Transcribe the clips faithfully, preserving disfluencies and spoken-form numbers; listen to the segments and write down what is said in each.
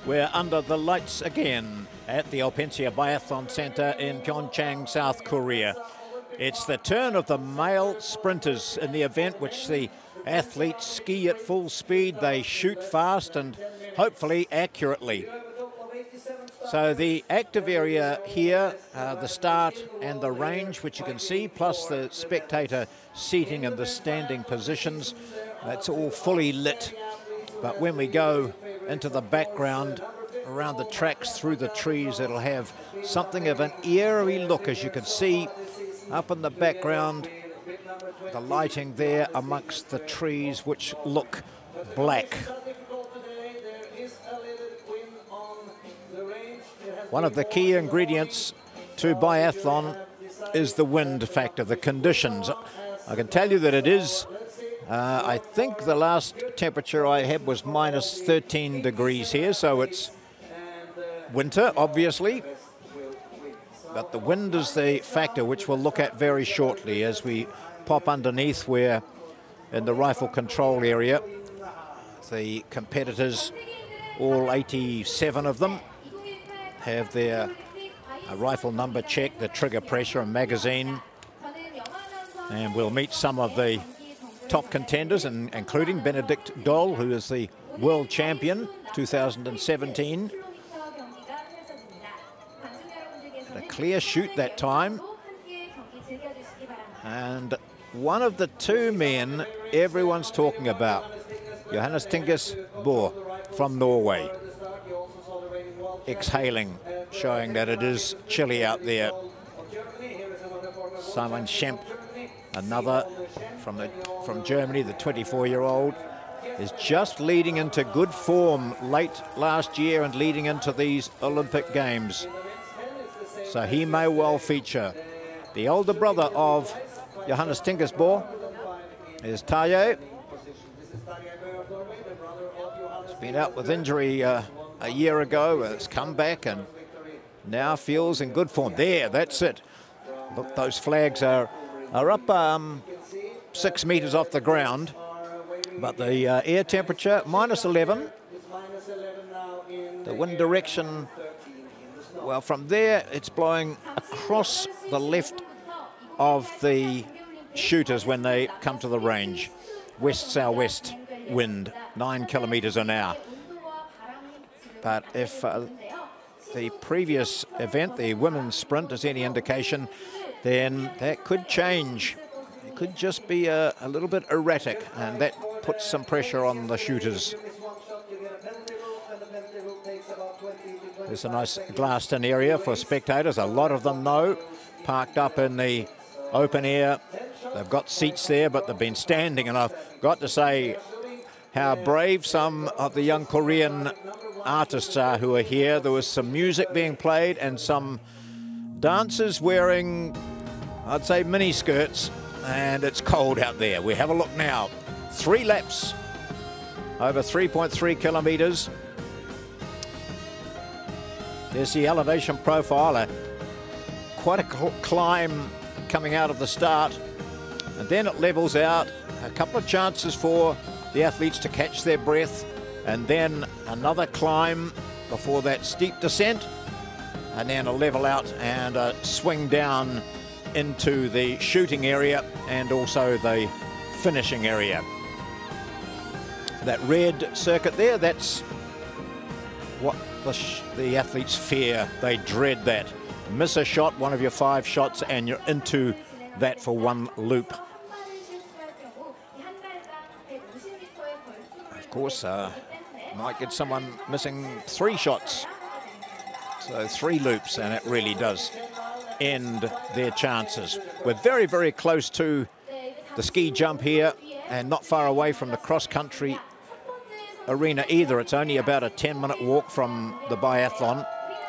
We're under the lights again at the Alpensia Biathlon Center in Pyeongchang, South Korea. It's the turn of the male sprinters in the event, which the athletes ski at full speed. They shoot fast and hopefully accurately. So the active area here, uh, the start and the range, which you can see, plus the spectator seating and the standing positions, that's all fully lit. But when we go into the background, around the tracks, through the trees, it'll have something of an eerie look, as you can see up in the background, the lighting there amongst the trees, which look black. One of the key ingredients to biathlon is the wind factor, the conditions. I can tell you that it is, uh, I think the last temperature I had was minus thirteen degrees here, so it's winter, obviously. But the wind is the factor, which we'll look at very shortly as we pop underneath, where in the rifle control area, the competitors, all eighty-seven of them, have their uh, rifle number check, the trigger pressure and magazine. And we'll meet some of the top contenders, and including Benedikt Doll, who is the world champion two thousand seventeen. A clear shoot that time. And one of the two men everyone's talking about, Johannes Tingus Bø from Norway, exhaling, showing that it is chilly out there. Simon Schempp, another from the from Germany, the twenty-four-year-old, is just leading into good form late last year and leading into these Olympic Games. So he may well feature. The older brother of Johannes Tingus Bø is Tarjei. He's been out with injury uh, a year ago, has come back and now feels in good form. There, that's it. Look, those flags are, are up um, six meters off the ground, but the uh, air temperature, minus eleven. The wind direction, well, from there, it's blowing across the left of the shooters when they come to the range. West-southwest wind, nine kilometers an hour. But if uh, the previous event, the women's sprint, is any indication, then that could change. It could just be a, a little bit erratic, and that puts some pressure on the shooters. There's a nice glassed-in area for spectators. A lot of them know, parked up in the open air. They've got seats there, but they've been standing, and I've got to say how brave some of the young Korean artists are who are here. There was some music being played and some dancers wearing, I'd say, mini skirts, and it's cold out there. We have a look now. Three laps over three point three kilometers. There's the elevation profile, uh, quite a climb coming out of the start, and then it levels out. A couple of chances for the athletes to catch their breath, and then another climb before that steep descent, and then a level out and a swing down into the shooting area and also the finishing area. That red circuit there, that's what the, sh the athletes fear. They dread that. Miss a shot, one of your five shots, and you're into that for one loop. Of course, uh, might get someone missing three shots. So three loops, and it really does end their chances. We're very, very close to the ski jump here, and not far away from the cross-country arena either. It's only about a ten minute walk from the biathlon.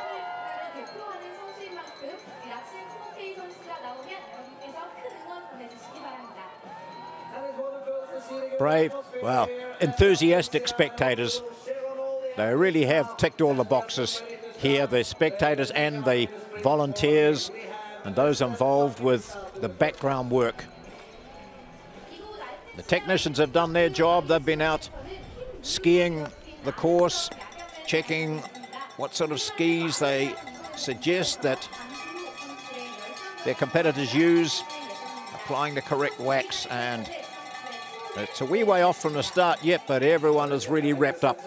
Brave, well, enthusiastic spectators. They really have ticked all the boxes here, the spectators and the volunteers and those involved with the background work. The technicians have done their job. They've been out skiing the course, checking what sort of skis they suggest that their competitors use, applying the correct wax, and it's a wee way off from the start yet, but everyone is really wrapped up.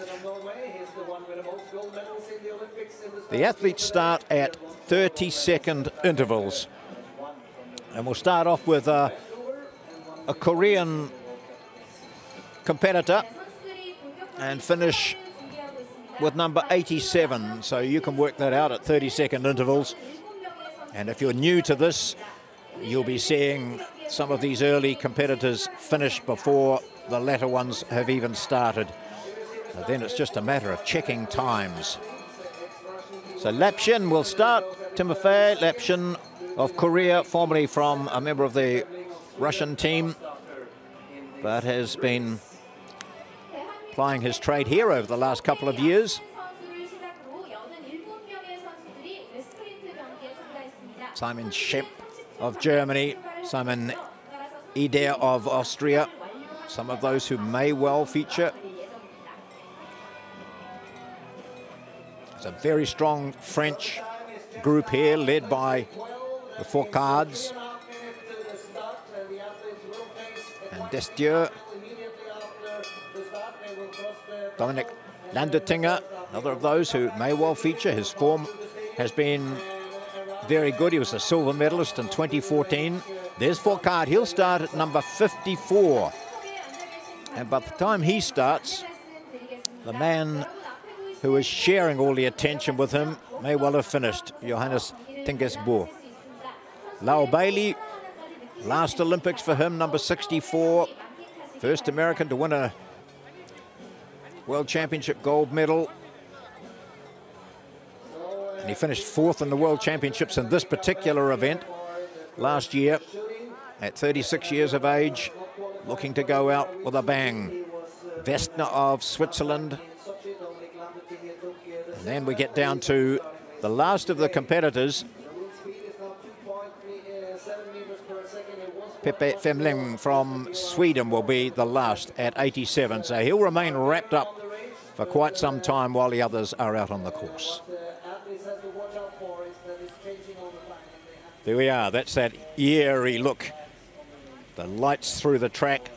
The athletes start at thirty second intervals. And we'll start off with uh, a Korean competitor and finish with number eighty-seven. So you can work that out at thirty second intervals. And if you're new to this, you'll be seeing some of these early competitors finish before the latter ones have even started. So then it's just a matter of checking times. So Lapshin will start. Timofey Lapshin of Korea, formerly from a member of the Russian team, but has been plying his trade here over the last couple of years. Simon Schempp of Germany, Simon Eder of Austria, some of those who may well feature. It's a very strong French group here, led by the Fourcades and Destieux. Dominic Landertinger, another of those who may well feature. His form has been very good. He was a silver medalist in twenty fourteen. There's Fourcade. He'll start at number fifty-four. And by the time he starts, the man who is sharing all the attention with him may well have finished, Johannes Tingesboer. Lau Bailey, last Olympics for him, number sixty-four. First American to win a World Championship gold medal. And he finished fourth in the World Championships in this particular event last year at thirty-six years of age, looking to go out with a bang. Westner of Switzerland. And then we get down to the last of the competitors. Pepe Femling from Sweden will be the last at eighty-seven. So he'll remain wrapped up for quite some time while the others are out on the course. There we are. That's that eerie look. The lights through the track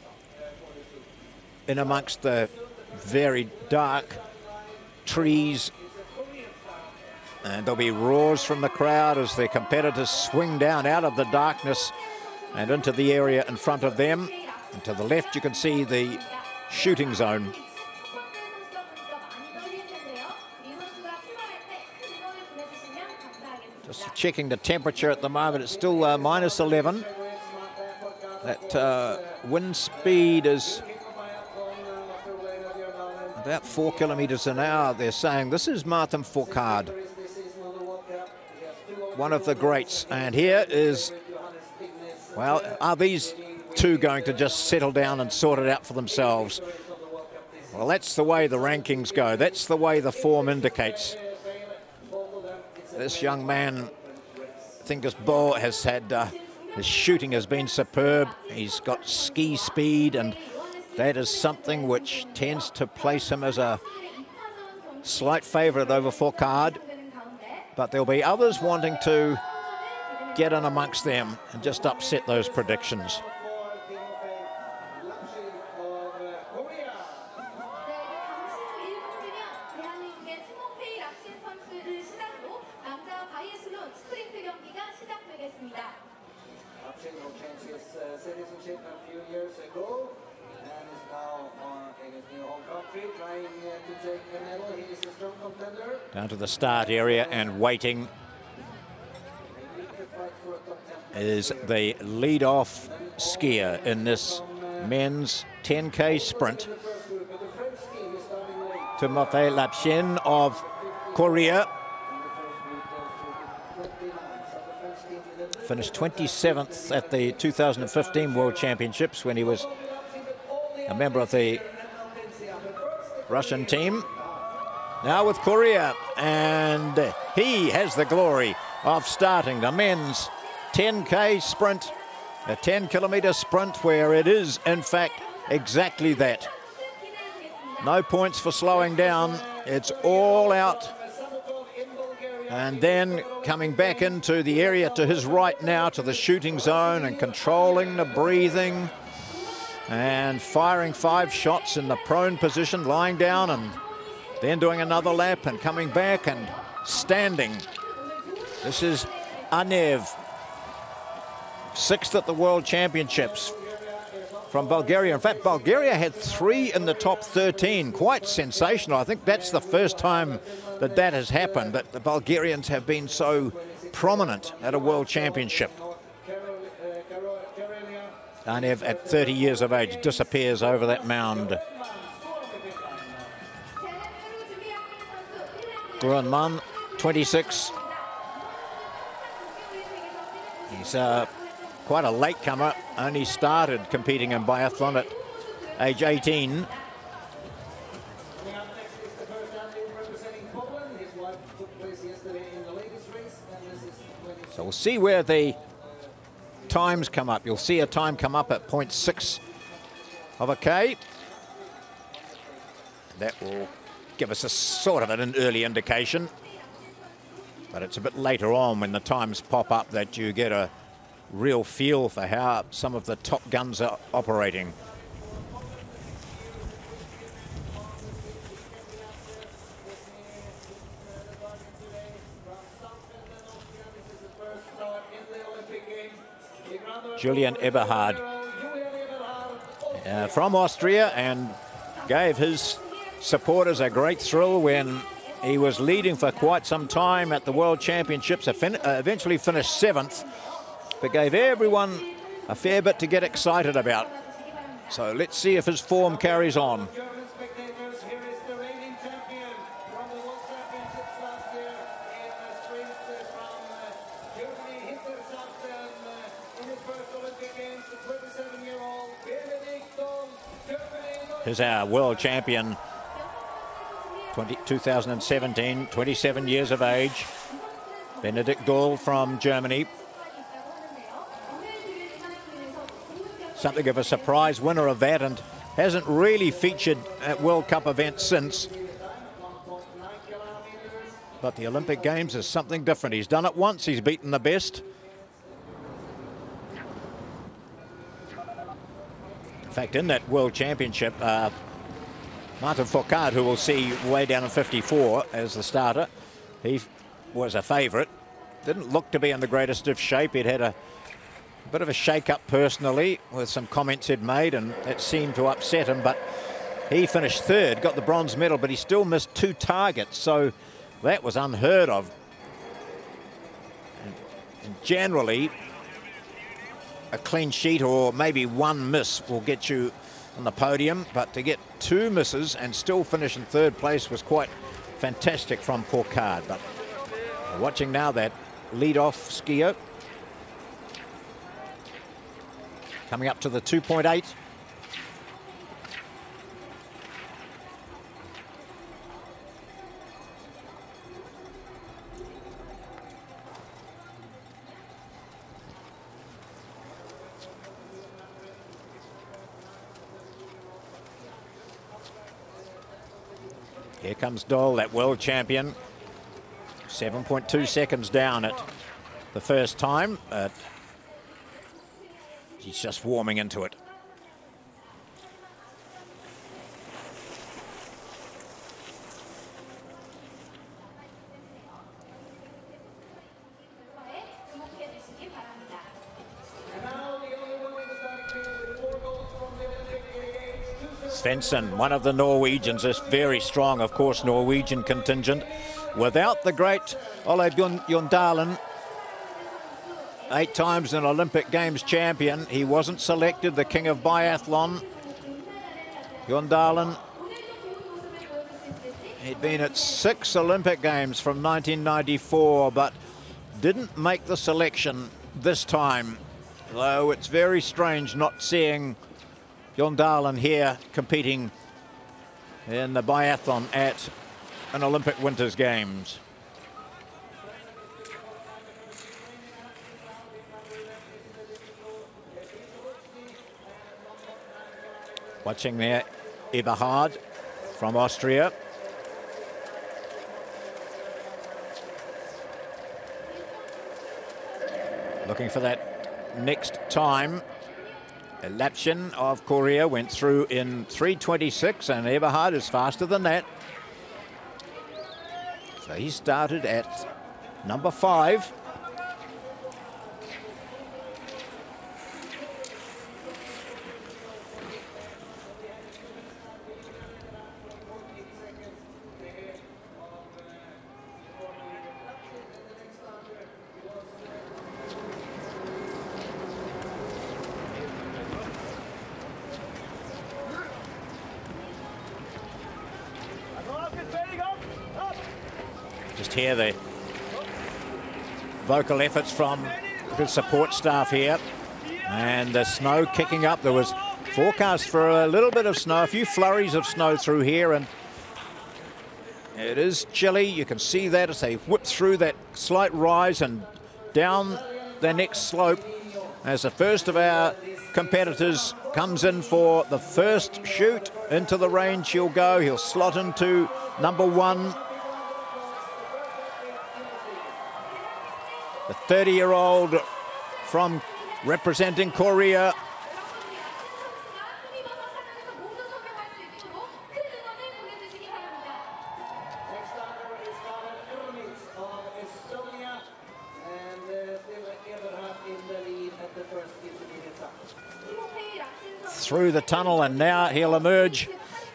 in amongst the very dark trees. And there'll be roars from the crowd as their competitors swing down out of the darkness and into the area in front of them. And to the left you can see the shooting zone. Just checking the temperature at the moment, it's still uh, minus eleven. That uh, wind speed is about four kilometers an hour, they're saying. This is Martin Fourcade, one of the greats. And here is, well, are these two going to just settle down and sort it out for themselves? Well, that's the way the rankings go. That's the way the form indicates. This young man, Tingesboer, has had, uh, his shooting has been superb. He's got ski speed, and that is something which tends to place him as a slight favourite over Fourcade. But there'll be others wanting to get in amongst them and just upset those predictions. Down to the start area and waiting is the lead-off skier in this men's ten K sprint. Timofey Lapshin of Korea finished twenty-seventh at the two thousand fifteen World Championships when he was a member of the Russian team. Now with Korea, and he has the glory of starting the men's ten K sprint, a ten kilometer sprint where it is in fact exactly that. No points for slowing down It's all out. And then coming back into the area to his right now, to the shooting zone, and controlling the breathing and firing five shots in the prone position, lying down, and then doing another lap and coming back and standing. This is Anev, sixth at the World Championships from Bulgaria. In fact, Bulgaria had three in the top thirteen. Quite sensational. I think that's the first time that that has happened, that the Bulgarians have been so prominent at a World Championship. Anev, at thirty years of age, disappears over that mound. Grunman, twenty-six. He's uh, quite a late comer, only started competing in biathlon at age eighteen. So we'll see where the times come up. You'll see a time come up at point six of a K. That will give us a sort of an early indication. But it's a bit later on when the times pop up that you get a real feel for how some of the top guns are operating. Julian Eberhard uh, from Austria, and gave his supporters a great thrill when he was leading for quite some time at the World Championships. Uh, eventually finished seventh, but gave everyone a fair bit to get excited about. So let's see if his form carries on. Here's our world champion, two thousand seventeen, twenty-seven years of age, Benedikt Doll from Germany. Something of a surprise winner of that, and hasn't really featured at World Cup events since. But the Olympic Games is something different. He's done it once, he's beaten the best. In fact, in that World Championship, uh, Martin Fourcade, who we'll see way down in fifty-four as the starter, he was a favourite. Didn't look to be in the greatest of shape. He'd had a, a bit of a shake-up personally with some comments he'd made, and it seemed to upset him, but he finished third, got the bronze medal, but he still missed two targets, so that was unheard of. And, and generally, a clean sheet or maybe one miss will get you on the podium, but to get two misses and still finish in third place was quite fantastic from Fourcade. But watching now that lead-off skier coming up to the two point eight. Here comes Doll, that world champion. seven point two seconds down at the first time. Uh, he's just warming into it. Svensson, one of the Norwegians, is very strong, of course, Norwegian contingent. Without the great Ole Bjørndalen, eight times an Olympic Games champion, he wasn't selected, the king of biathlon. Bjørndalen, he'd been at six Olympic Games from nineteen ninety-four, but didn't make the selection this time. Though it's very strange not seeing Bjørndalen here competing in the biathlon at an Olympic Winters Games. Watching there, Eberhard from Austria. looking for that next time. Lapshin of Korea went through in three twenty-six, and Eberhard is faster than that. So he started at number five. Just hear the vocal efforts from the support staff here, and the snow kicking up. There was forecast for a little bit of snow, a few flurries of snow through here, and it is chilly. You can see that as they whip through that slight rise and down the next slope as the first of our competitors comes in for the first shoot. Into the range he'll go. He'll slot into number one. The thirty-year-old from representing Korea. Through the tunnel, and now he'll emerge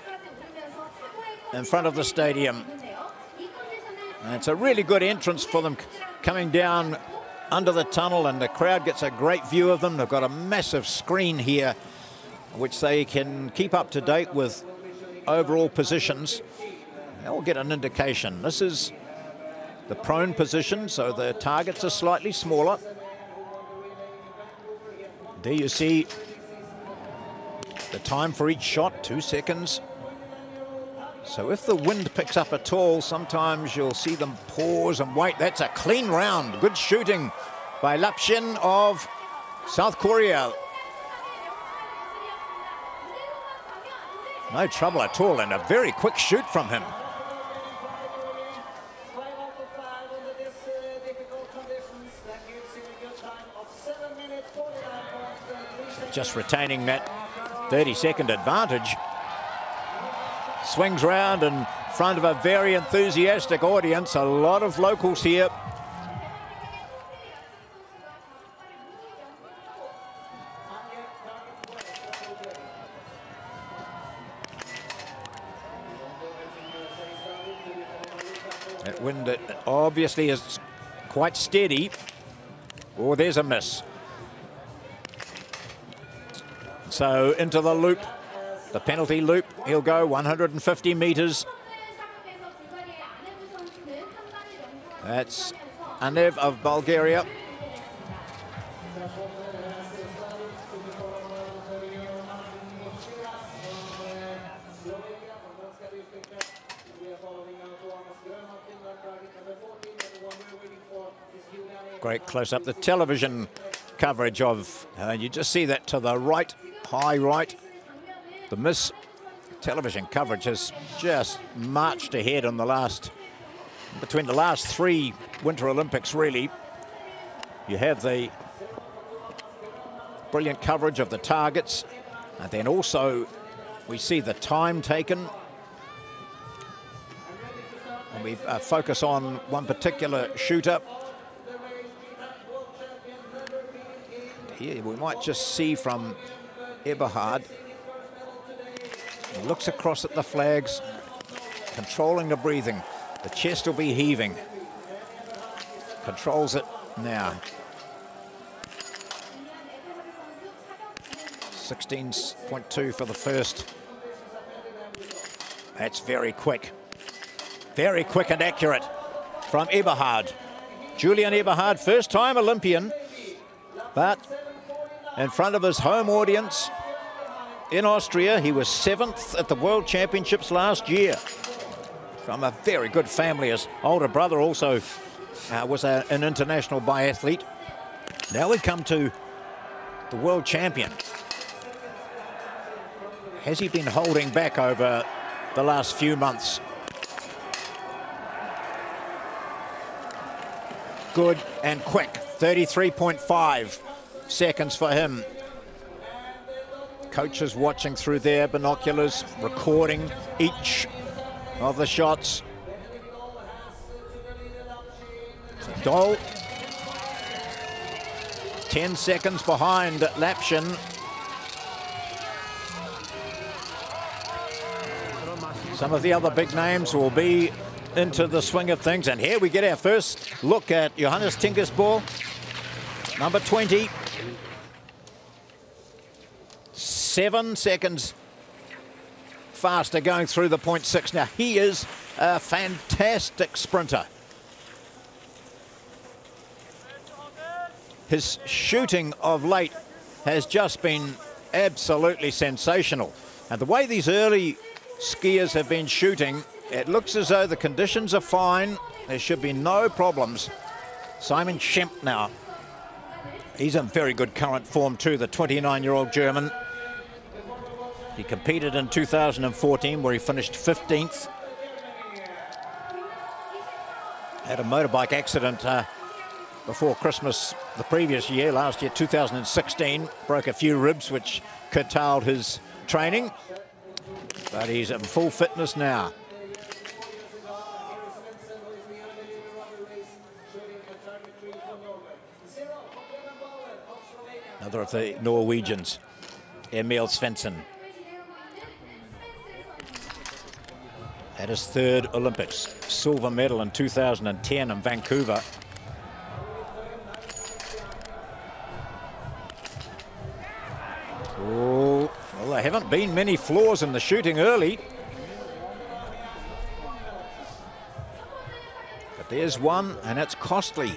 in front of the stadium. And it's a really good entrance for them, coming down under the tunnel, and the crowd gets a great view of them. They've got a massive screen here which they can keep up to date with overall positions. They'll get an indication. This is the prone position, so the targets are slightly smaller. There you see the time for each shot, two seconds. So if the wind picks up at all, sometimes you'll see them pause and wait. That's a clean round. Good shooting by Lapshin of South Korea. No trouble at all, and a very quick shoot from him. Just retaining that thirty second advantage. Swings round in front of a very enthusiastic audience, a lot of locals here. That wind obviously is quite steady. Oh, there's a miss. So into the loop. The penalty loop, he'll go one hundred fifty meters. That's Anev of Bulgaria. Great close up, the television coverage of, uh, you just see that to the right, high right. The Miss television coverage has just marched ahead in the last, between the last three Winter Olympics, really. You have the brilliant coverage of the targets, and then also we see the time taken. And we uh, focus on one particular shooter. Here we might just see from Eberhard. He looks across at the flags, controlling the breathing. The chest will be heaving. Controls it now. sixteen point two for the first. That's very quick. Very quick and accurate from Eberhard. Julian Eberhard, first time Olympian, but in front of his home audience in Austria. He was seventh at the World Championships last year. From a very good family. His older brother also uh, was a, an international biathlete. Now we come to the world champion. Has he been holding back over the last few months? Good and quick. thirty-three point five seconds for him. Coaches watching through their binoculars, recording each of the shots. So Dole, ten seconds behind Lapshin. Some of the other big names will be into the swing of things. And here we get our first look at Johannes Tinkersball, number twenty. Seven seconds faster going through the point six. Now, he is a fantastic sprinter. His shooting of late has just been absolutely sensational. And the way these early skiers have been shooting, it looks as though the conditions are fine. There should be no problems. Simon Schempp now. He's in very good current form too, the twenty-nine-year-old German. He competed in two thousand fourteen where he finished fifteenth. Had a motorbike accident uh, before Christmas the previous year, last year, two thousand sixteen. Broke a few ribs, which curtailed his training. But he's in full fitness now. Another of the Norwegians, Emil Svensson. At his third Olympics, silver medal in two thousand ten in Vancouver. Oh, well, there haven't been many flaws in the shooting early. But there's one, and it's costly.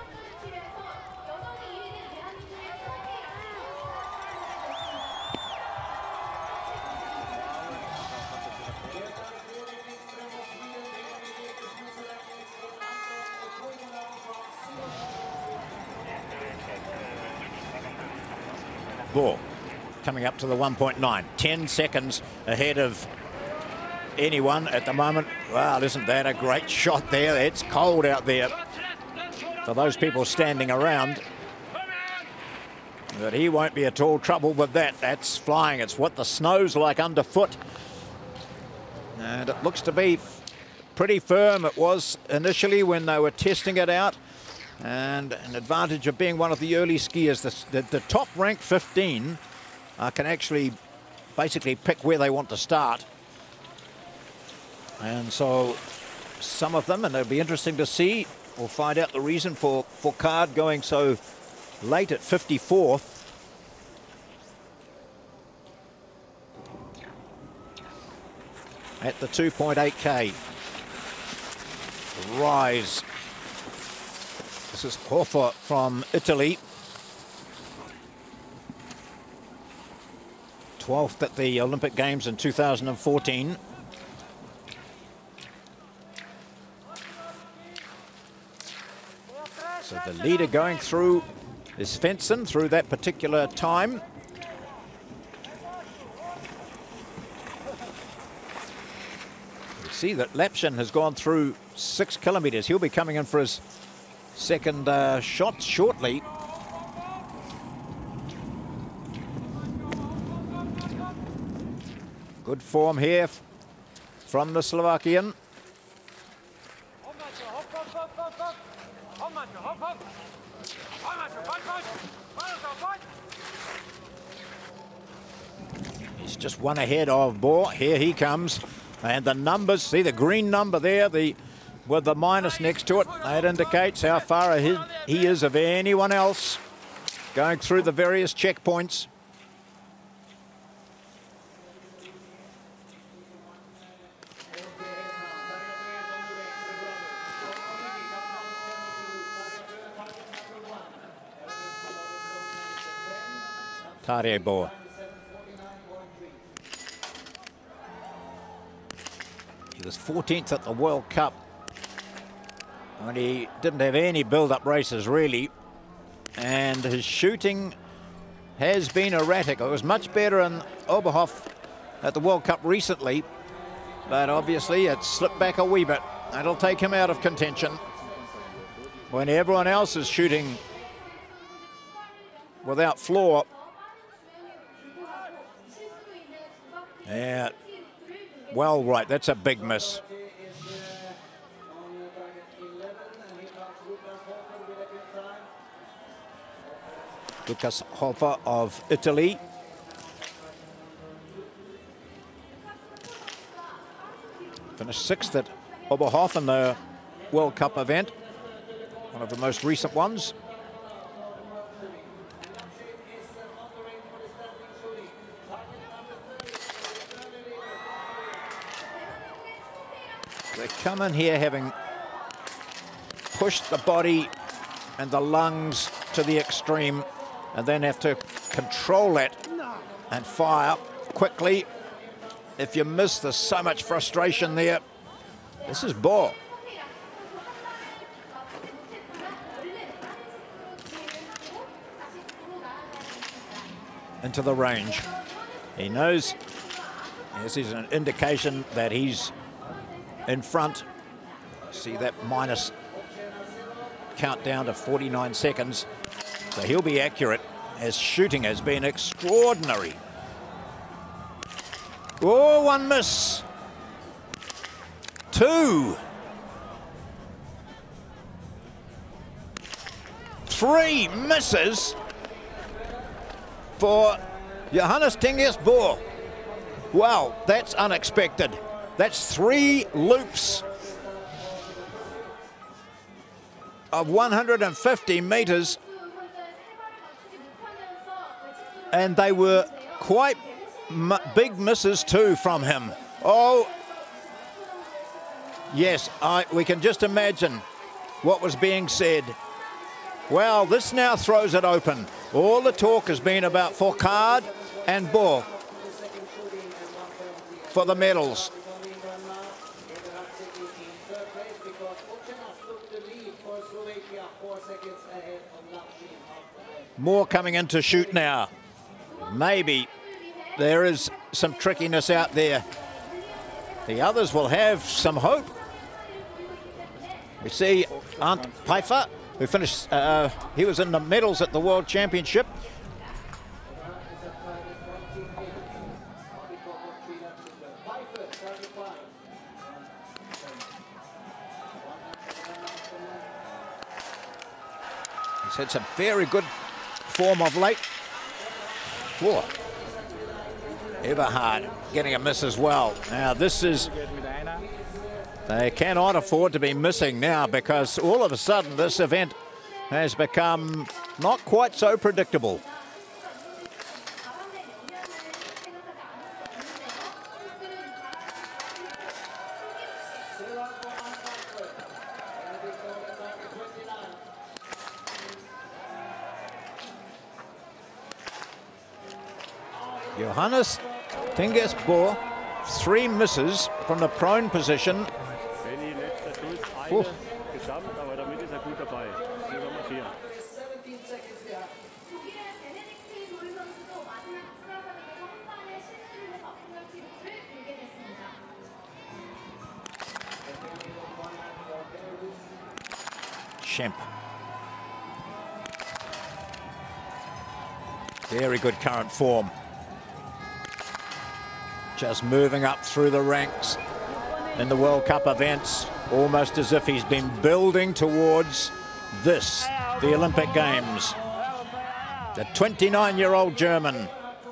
Ball coming up to the one point nine, ten seconds ahead of anyone at the moment. Wow, isn't that a great shot there? It's cold out there for those people standing around. But he won't be at all trouble with that. That's flying. It's what the snow's like underfoot. And it looks to be pretty firm. It was initially when they were testing it out. And an advantage of being one of the early skiers, the, the, the top rank fifteen uh, can actually basically pick where they want to start. And so some of them, and it'll be interesting to see, we'll find out the reason for Fourcade going so late at fifty-fourth. At the two point eight K. Rise. This is Hoffa from Italy. twelfth at the Olympic Games in two thousand fourteen. So the leader going through is Svensson through that particular time. You see that Lapshin has gone through six kilometers. He'll be coming in for his second uh, shot shortly. Good form here from the Slovakian. He's just one ahead of Bohr. Here he comes. And the numbers, see the green number there, the with the minus next to it, that indicates how far ahead he is of anyone else going through the various checkpoints. Tarjei Bohr. He was fourteenth at the World Cup when he didn't have any build-up races really, and his shooting has been erratic. It was much better in Oberhof at the World Cup recently, but obviously it slipped back a wee bit. That'll take him out of contention when everyone else is shooting without floor. Yeah, well, right, that's a big miss. Lukas Hofer of Italy. Finished sixth at Oberhof, the World Cup event, one of the most recent ones. They come in here having pushed the body and the lungs to the extreme, and then have to control it and fire quickly. If you miss, there's so much frustration there. This is Bohr. Into the range. He knows this is an indication that he's in front. See that minus count down to forty-nine seconds. So he'll be accurate, as shooting has been extraordinary. Oh, one miss. Two. Three misses for Johannes Tingius Bohr. Wow, that's unexpected. That's three loops of one hundred fifty meters. And they were quite m big misses too from him. Oh, yes, I, we can just imagine what was being said. Well, this now throws it open. All the talk has been about Fourcade and Bohr for the medals. More coming in to shoot now. Maybe there is some trickiness out there. The others will have some hope. We see Arndt Pfeiffer, who finished, uh, he was in the medals at the World Championship. He's had some very good form of late. Whoa. Eberhard getting a miss as well. Now this is, they cannot afford to be missing now, because all of a sudden this event has become not quite so predictable. Johannes Tingius Bohr, three misses from the prone position. Ooh. Schempp. Very good current form. Just moving up through the ranks in the World Cup events, almost as if he's been building towards this, the Olympic Games. The twenty-nine-year-old German.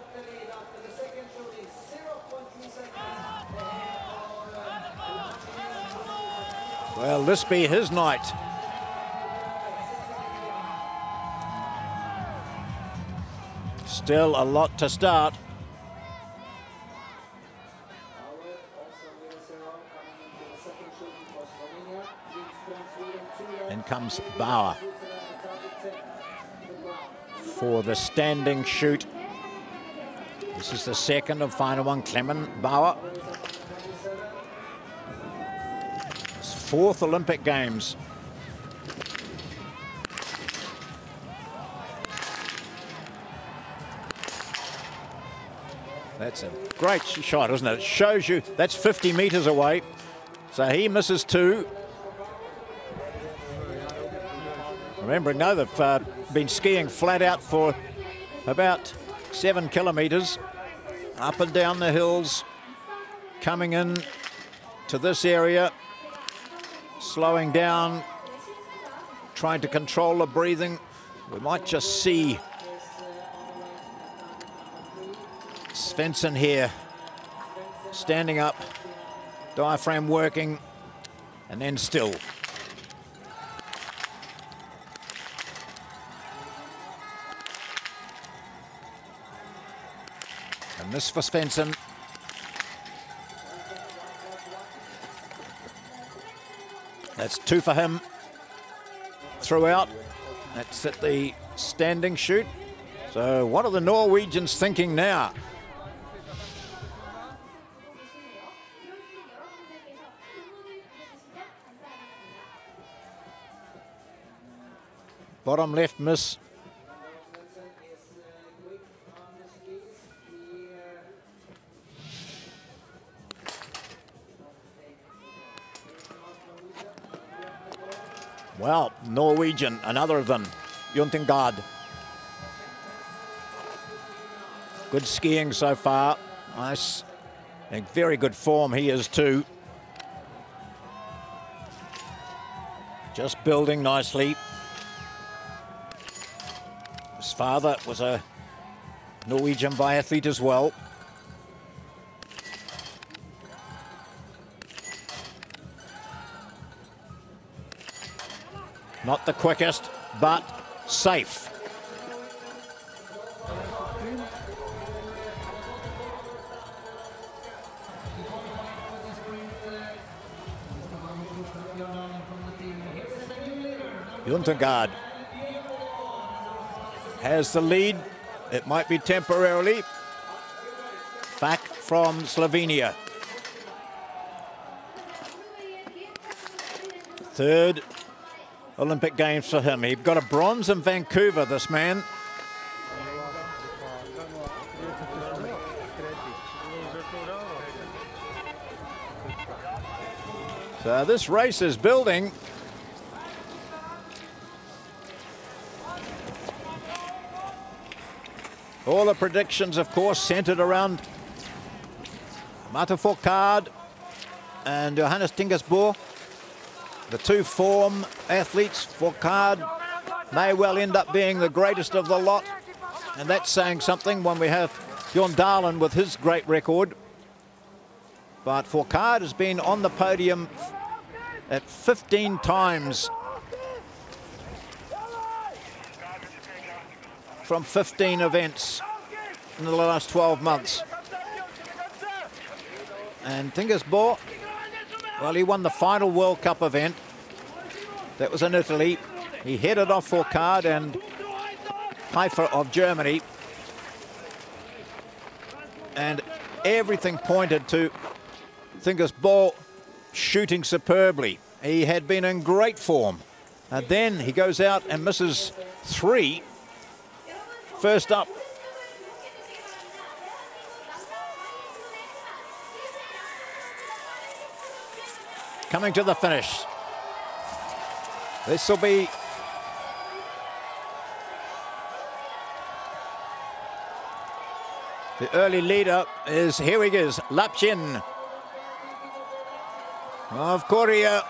Well, this be his night. Still a lot to start. In comes Bauer for the standing shoot. This is the second and final one, Clement Bauer. His fourth Olympic Games. That's a great shot, isn't it? It shows you that's fifty meters away. So he misses two. Remembering now they've uh, been skiing flat out for about seven kilometres up and down the hills, coming in to this area, slowing down, trying to control the breathing. We might just see Svensson here, standing up, diaphragm working, and then still. And this for Svensson. That's two for him throughout. That's at the standing shoot. So what are the Norwegians thinking now? Bottom left miss. Well, Norwegian, another of them, Juntengard. Good skiing so far. Nice, in very good form he is too. Just building nicely. His father was a Norwegian biathlete as well. Not the quickest, but safe. Juntengard has the lead. It might be temporarily. Back from Slovenia. Third Olympic Games for him. He got a bronze in Vancouver, this man. So this race is building. All the predictions, of course, centered around Marte Fourcade and Johannes Tingesboer. The two form athletes. Fourcade may well end up being the greatest of the lot, and that's saying something when we have Bjorn Dahlen with his great record. But Fourcade has been on the podium at fifteen times from fifteen events in the last twelve months. And Tingesboer, well, he won the final World Cup event. That was in Italy. He headed off Fourcade and Haifa of Germany. And everything pointed to Tingesboer shooting superbly. He had been in great form. And then he goes out and misses three. First up, coming to the finish. This will be the early leader. Is here he is, Lapchin of Korea,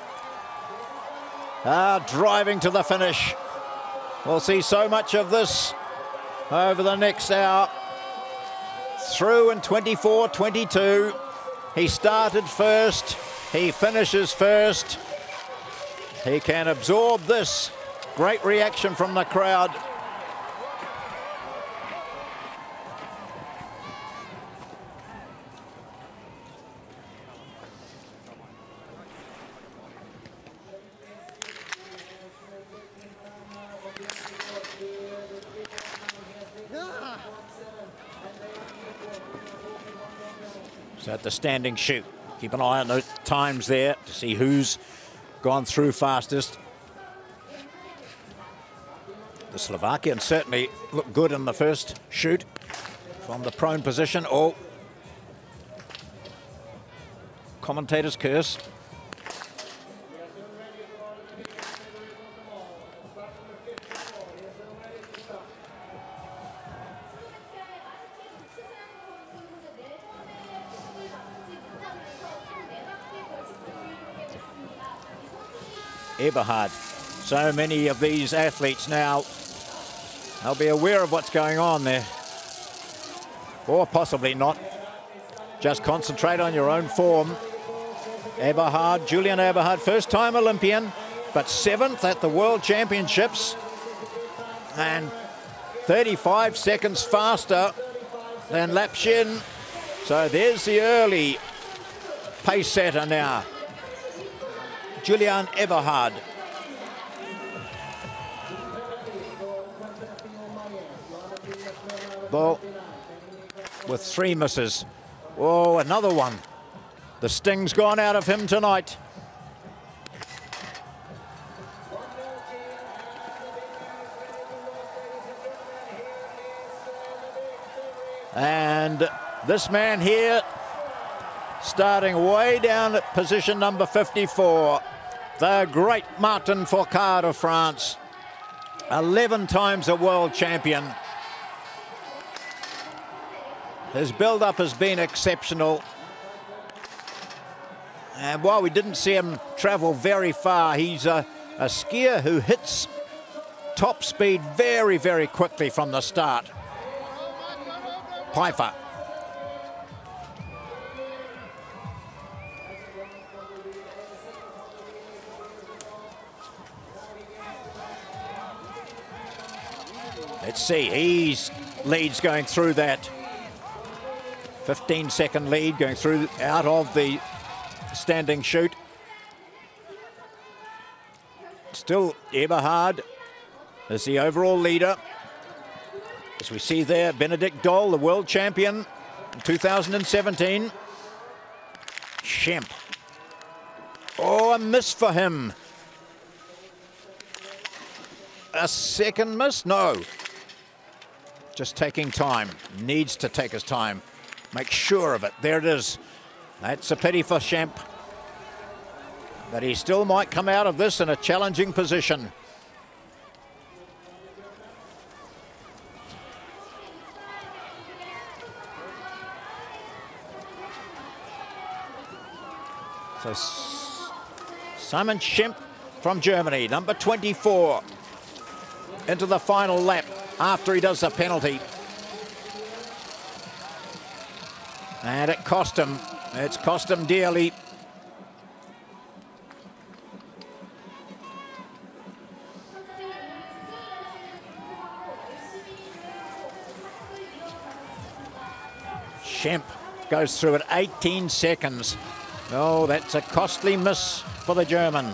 ah, driving to the finish. We'll see so much of this over the next hour. Through in twenty-four twenty-two. He started first. He finishes first. He can absorb this. Great reaction from the crowd. So at the standing shoot, keep an eye on those times there to see who's gone through fastest. The Slovakian certainly looked good in the first shoot from the prone position. Oh, commentator's curse. Eberhard. So many of these athletes now, they'll be aware of what's going on there. Or possibly not. Just concentrate on your own form. Eberhard, Julian Eberhard, first-time Olympian, but seventh at the World Championships. And thirty-five seconds faster than Lapshin. So there's the early pace setter now. Julian Eberhard. Well, with three misses. Oh, another one. The sting's gone out of him tonight. And this man here, starting way down at position number fifty-four, the great Martin Fourcade of France, eleven times a world champion. His build-up has been exceptional. And while we didn't see him travel very far, he's a, a skier who hits top speed very, very quickly from the start. Pfeiffer. Let's see, he's leads going through that. fifteen second lead going through out of the standing chute. Still Eberhard is the overall leader. As we see there, Benedict Doll, the world champion in two thousand seventeen. Schempp. Oh, a miss for him. A second miss? No. Just taking time. Needs to take his time. Make sure of it. There it is. That's a pity for Schempp. But he still might come out of this in a challenging position. So Simon Schempp from Germany, number twenty-four, into the final lap after he does the penalty. And it cost him. It's cost him dearly. Schempp goes through at eighteen seconds. Oh, that's a costly miss for the German.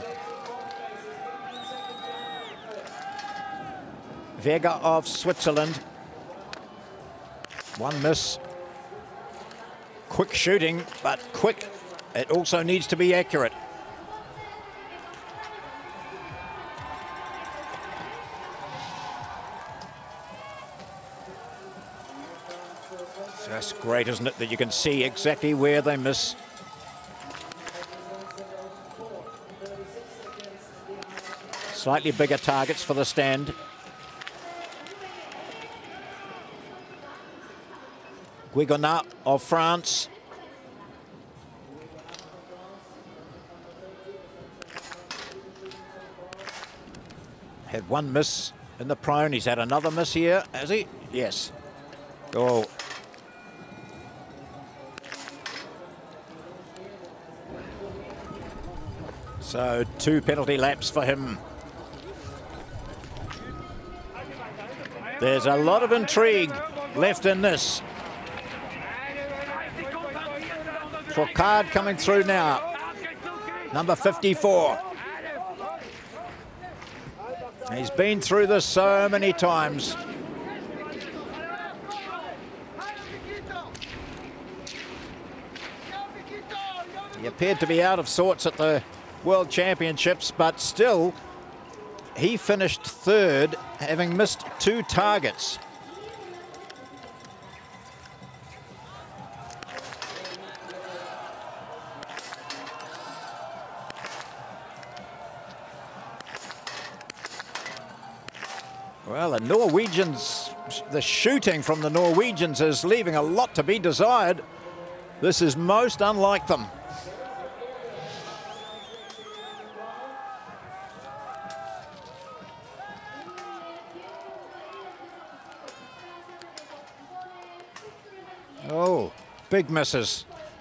Vega of Switzerland. One miss. Quick shooting, but quick. It also needs to be accurate. That's great, isn't it, that you can see exactly where they miss. Slightly bigger targets for the stand. Guigonat of France. Had one miss in the prone. He's had another miss here, has he? Yes. Oh. So two penalty laps for him. There's a lot of intrigue left in this. Fourcade coming through now. Number fifty-four. He's been through this so many times. He appeared to be out of sorts at the World Championships, but still, he finished third, having missed two targets. Well, the Norwegians, the shooting from the Norwegians is leaving a lot to be desired. This is most unlike them. Oh, big misses.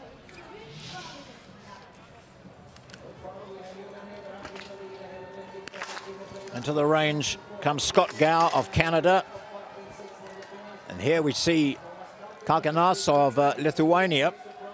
Into the range comes Scott Gow of Canada. And here we see Kalkanas of uh, Lithuania.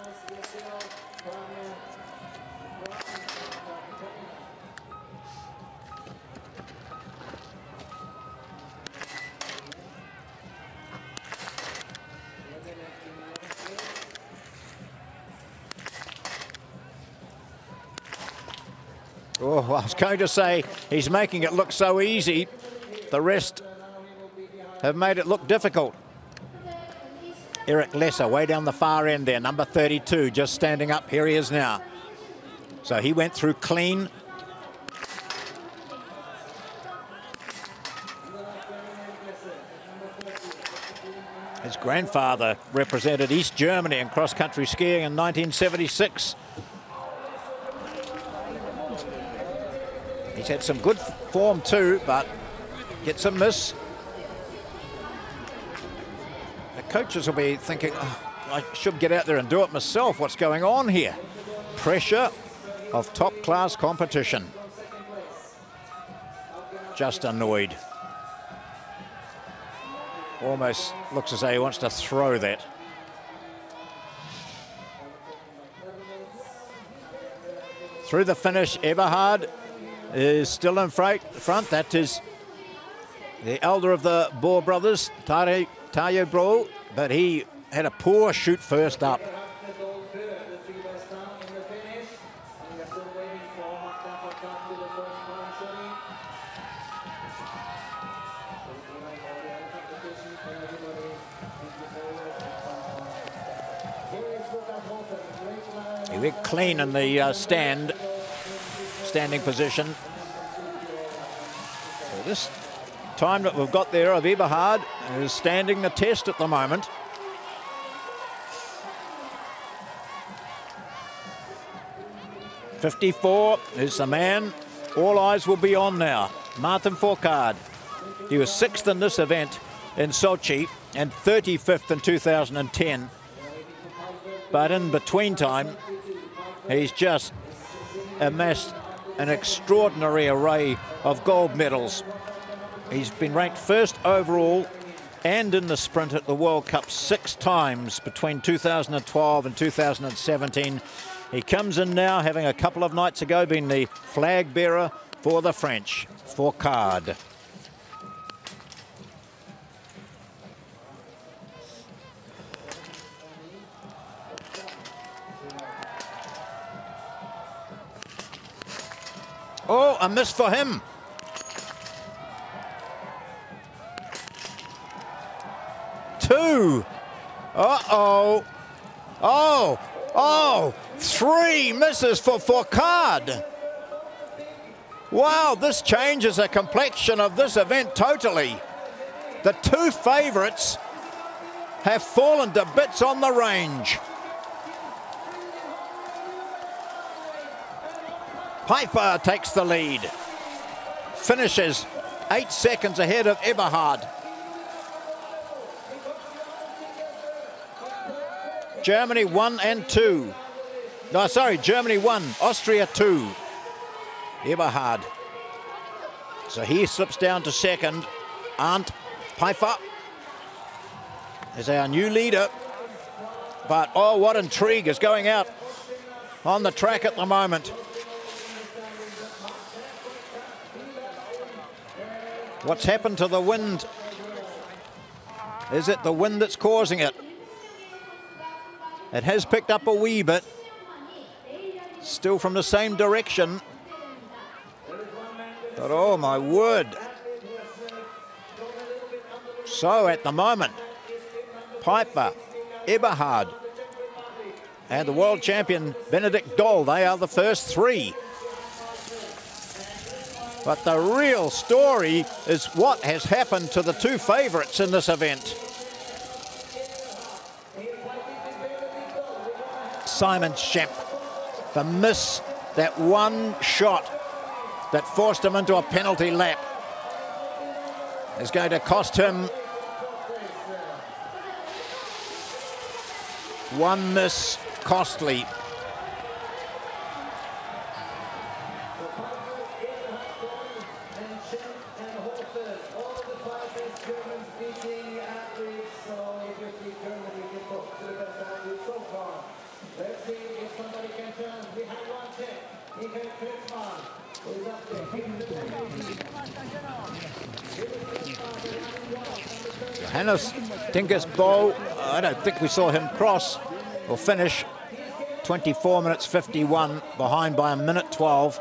Oh, I was going to say, he's making it look so easy. The rest have made it look difficult. Eric Lesser way down the far end there, number thirty-two, just standing up. Here he is now. So he went through clean. His grandfather represented East Germany in cross-country skiing in nineteen seventy-six. He's had some good form too, but gets a miss. The coaches will be thinking, oh, I should get out there and do it myself. What's going on here? Pressure of top-class competition. Just annoyed. Almost looks as though he wants to throw that. Through the finish, Eberhard is still in front. That is the elder of the Boer brothers, Tayo Bro, but he had a poor shoot first up. He went clean in the uh, stand. Standing position. So this time that we've got there of Eberhard is standing the test at the moment. fifty-four is the man all eyes will be on now. Martin Fourcade. He was sixth in this event in Sochi and thirty-fifth in two thousand ten. But in between time, he's just amassed an extraordinary array of gold medals. He's been ranked first overall and in the sprint at the World Cup six times between two thousand twelve and two thousand seventeen. He comes in now, having a couple of nights ago been the flag bearer for the French, Fourcade. Oh, a miss for him. Two. Uh-oh. Oh, oh, three misses for Fourcade. Wow, this changes the complexion of this event totally. The two favourites have fallen to bits on the range. Piper takes the lead, finishes eight seconds ahead of Eberhard. Germany one and two. No, sorry, Germany one, Austria two. Eberhard. So he slips down to second. Arndt Piper is our new leader. But oh, what intrigue is going out on the track at the moment. What's happened to the wind? Is it the wind that's causing it? It has picked up a wee bit. Still from the same direction. But oh my word. So at the moment, Piper, Eberhard, and the world champion Benedikt Doll, they are the first three. But the real story is what has happened to the two favourites in this event. Simon Schempp, the miss, that one shot that forced him into a penalty lap, is going to cost him One miss, costly. Johannes Dinges Bo, I don't think we saw him cross or finish. twenty-four minutes fifty-one, behind by a minute twelve.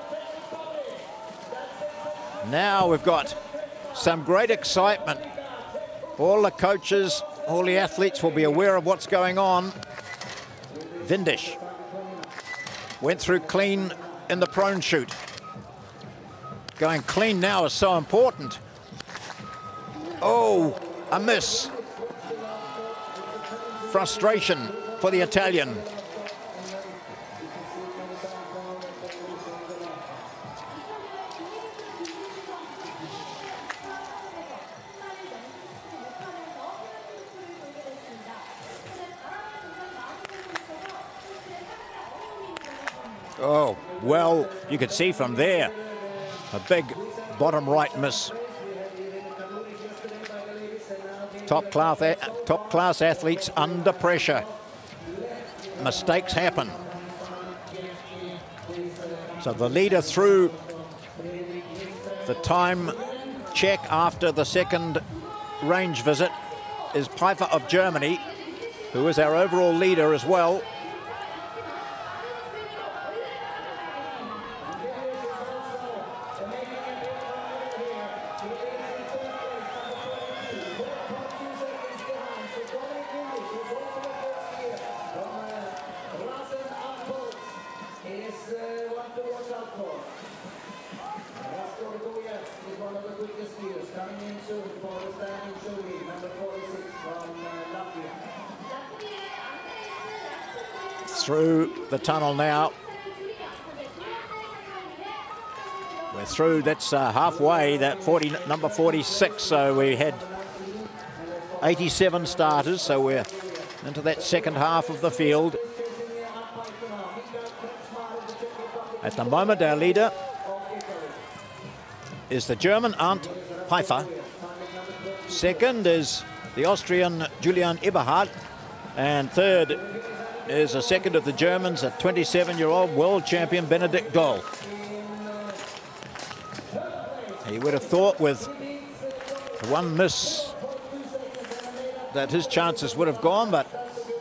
Now we've got some great excitement. All the coaches, all the athletes will be aware of what's going on. Vindish went through clean in the prone shoot. Going clean now is so important. Oh, a miss. Frustration for the Italian. Oh, well, you could see from there, a big bottom right miss. Top class, top class athletes under pressure. Mistakes happen. So the leader through the time check after the second range visit is Pfeiffer of Germany, who is our overall leader as well. Through the tunnel now. We're through, that's uh, halfway, that forty, number forty-six, so we had eighty-seven starters, so we're into that second half of the field. At the moment, our leader is the German Arndt Pfeiffer. Second is the Austrian Julian Eberhard, and third is a second of the Germans, a twenty-seven-year-old world champion, Benedikt Doll. He would have thought with one miss that his chances would have gone, but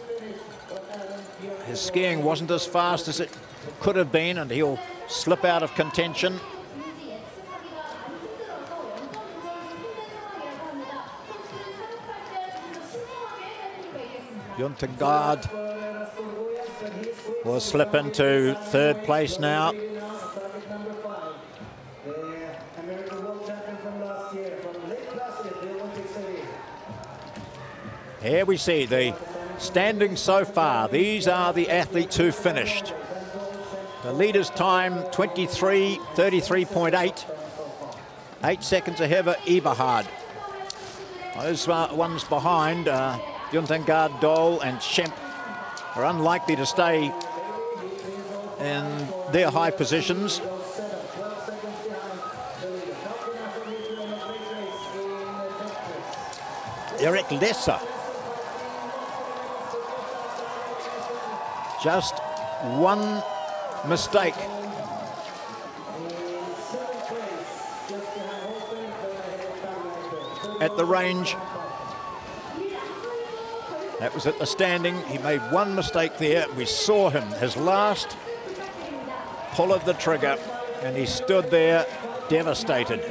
his skiing wasn't as fast as it could have been, and he'll slip out of contention. Juntengard will slip into third place now. Here we see the standings so far. These are the athletes who finished. The leader's time, twenty-three thirty-three point eight. Eight seconds ahead of Eberhard. Those ones behind, uh, Juntengard, Doll and Schempp, are unlikely to stay in their high positions. Eric Lesser. Just one mistake. At the range. That was at the standing. He made one mistake there. We saw him, his last pull of the trigger, and he stood there devastated.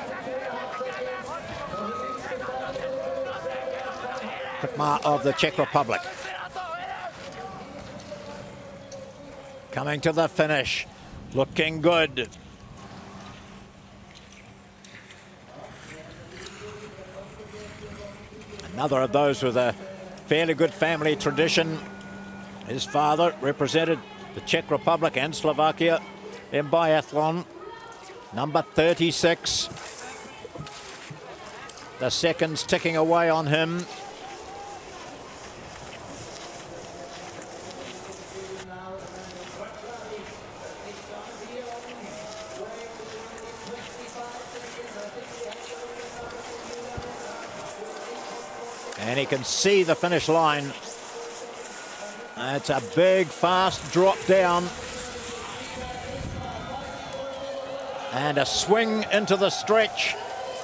Krkmar of the Czech Republic. Coming to the finish, looking good. Another of those with a fairly good family tradition. His father represented the Czech Republic and Slovakia in biathlon. Number thirty-six. The seconds ticking away on him. And he can see the finish line. It's a big, fast drop down. And a swing into the stretch.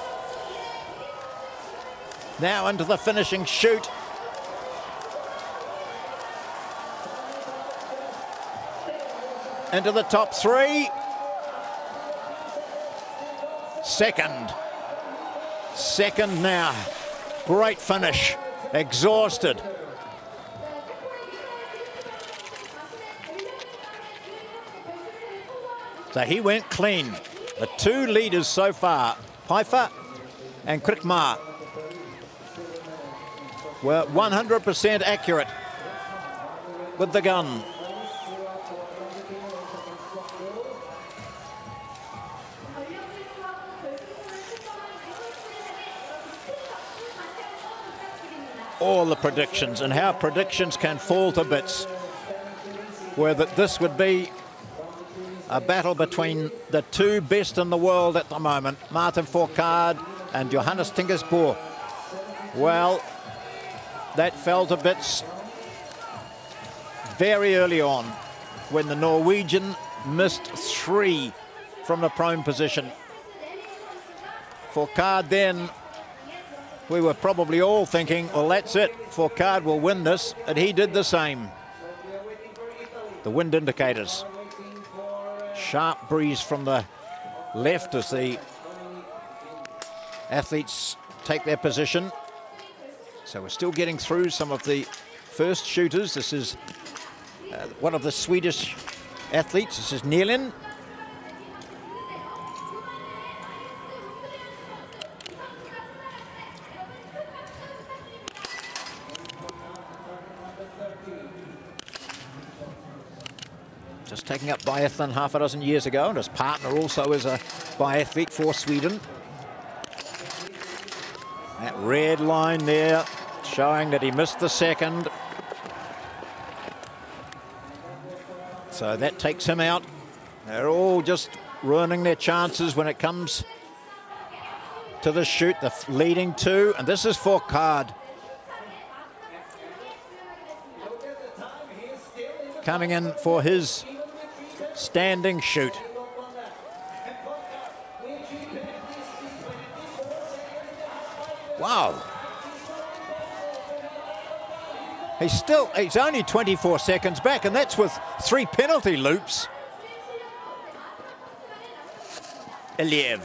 Now into the finishing chute. Into the top three. Second. Second now. Great finish. Exhausted. So he went clean. The two leaders so far, Pfeiffer and Krikmar, were one hundred percent accurate with the gun. All the predictions, and how predictions can fall to bits, were that this would be a battle between the two best in the world at the moment, Martin Fourcade and Johannes Tingesboer. Well, that fell to bits very early on when the Norwegian missed three from the prone position. Fourcade then, we were probably all thinking, well, that's it, Fourcade will win this, and he did the same. The wind indicators. Sharp breeze from the left as the athletes take their position. So we're still getting through some of the first shooters. This is uh, one of the Swedish athletes. This is Nielin. Just taking up biathlon half a dozen years ago, and his partner also is a biathlete for Sweden. That red line there showing that he missed the second. So that takes him out. They're all just ruining their chances when it comes to the shoot, the leading two, and this is Fourcade. Coming in for his standing shoot. Wow. He's still, he's only twenty-four seconds back, and that's with three penalty loops. Iliev.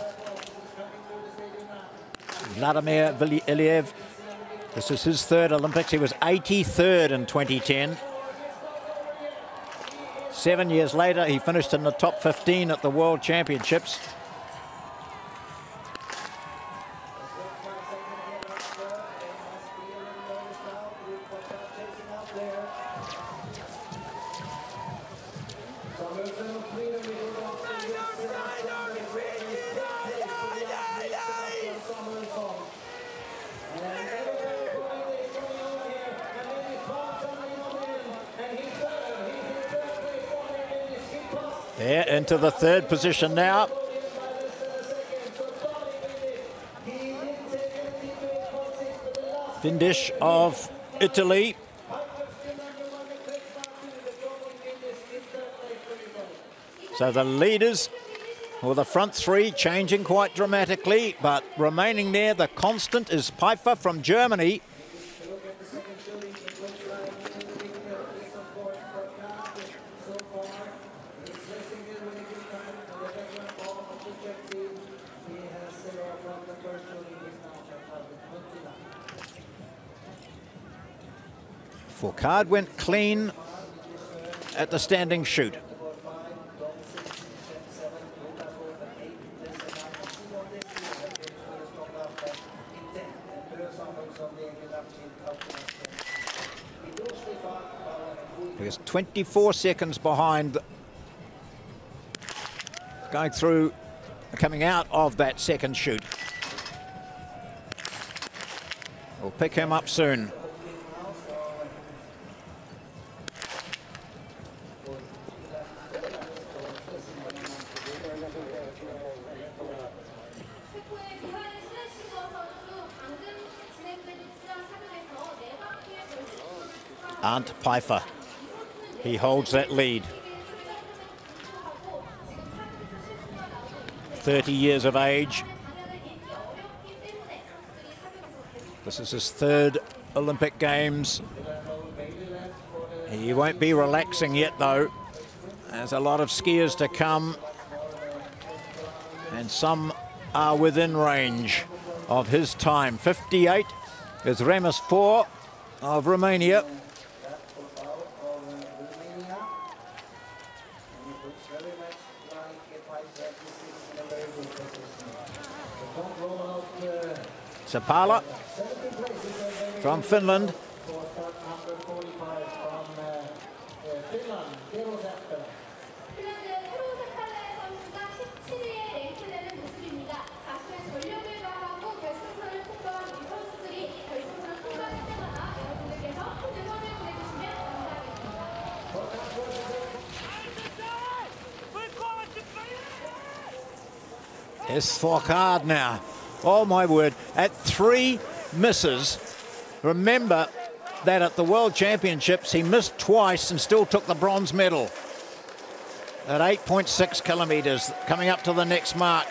Vladimir Iliev. This is his third Olympics. He was eighty-third in twenty ten. Seven years later, he finished in the top fifteen at the World Championships. There, into the third position now. Vindish of Italy. So the leaders, or the front three, changing quite dramatically, but remaining there, the constant is Pfeiffer from Germany. Fourcade went clean at the standing shoot. He was twenty-four seconds behind, going through, coming out of that second shoot. We'll pick him up soon. Arndt Pfeiffer. He holds that lead. thirty years of age. This is his third Olympic Games. He won't be relaxing yet, though. There's a lot of skiers to come, and some are within range of his time. fifty-eight is Remus four of Romania. Sapala from Finland. It's Fourcade now. Oh my word, at three misses. Remember that at the World Championships he missed twice and still took the bronze medal. At eight point six kilometres, coming up to the next mark.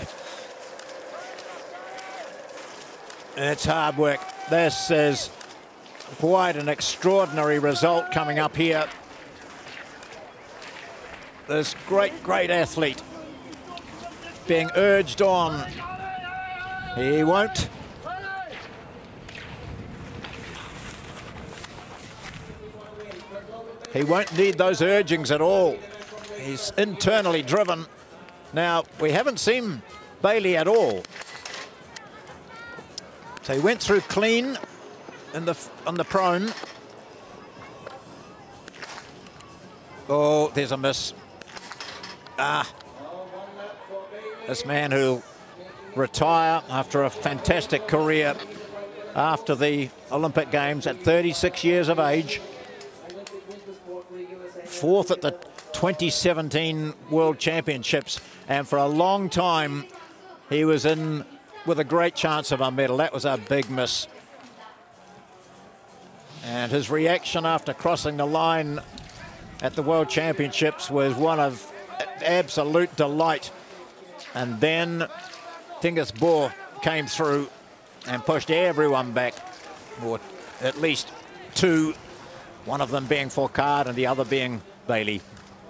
It's hard work. This is quite an extraordinary result coming up here. This great, great athlete being urged on. He won't. He won't need those urgings at all. He's internally driven. Now, we haven't seen Bailey at all. So he went through clean in the, on the prone. Oh, there's a miss. Ah. This man who'll retire after a fantastic career after the Olympic Games at thirty-six years of age. Fourth at the twenty seventeen World Championships, and for a long time he was in with a great chance of a medal. That was a big miss. And his reaction after crossing the line at the World Championships was one of absolute delight. And then Tingus Bohr came through and pushed everyone back, or at least two, one of them being Fourcade and the other being Bailey.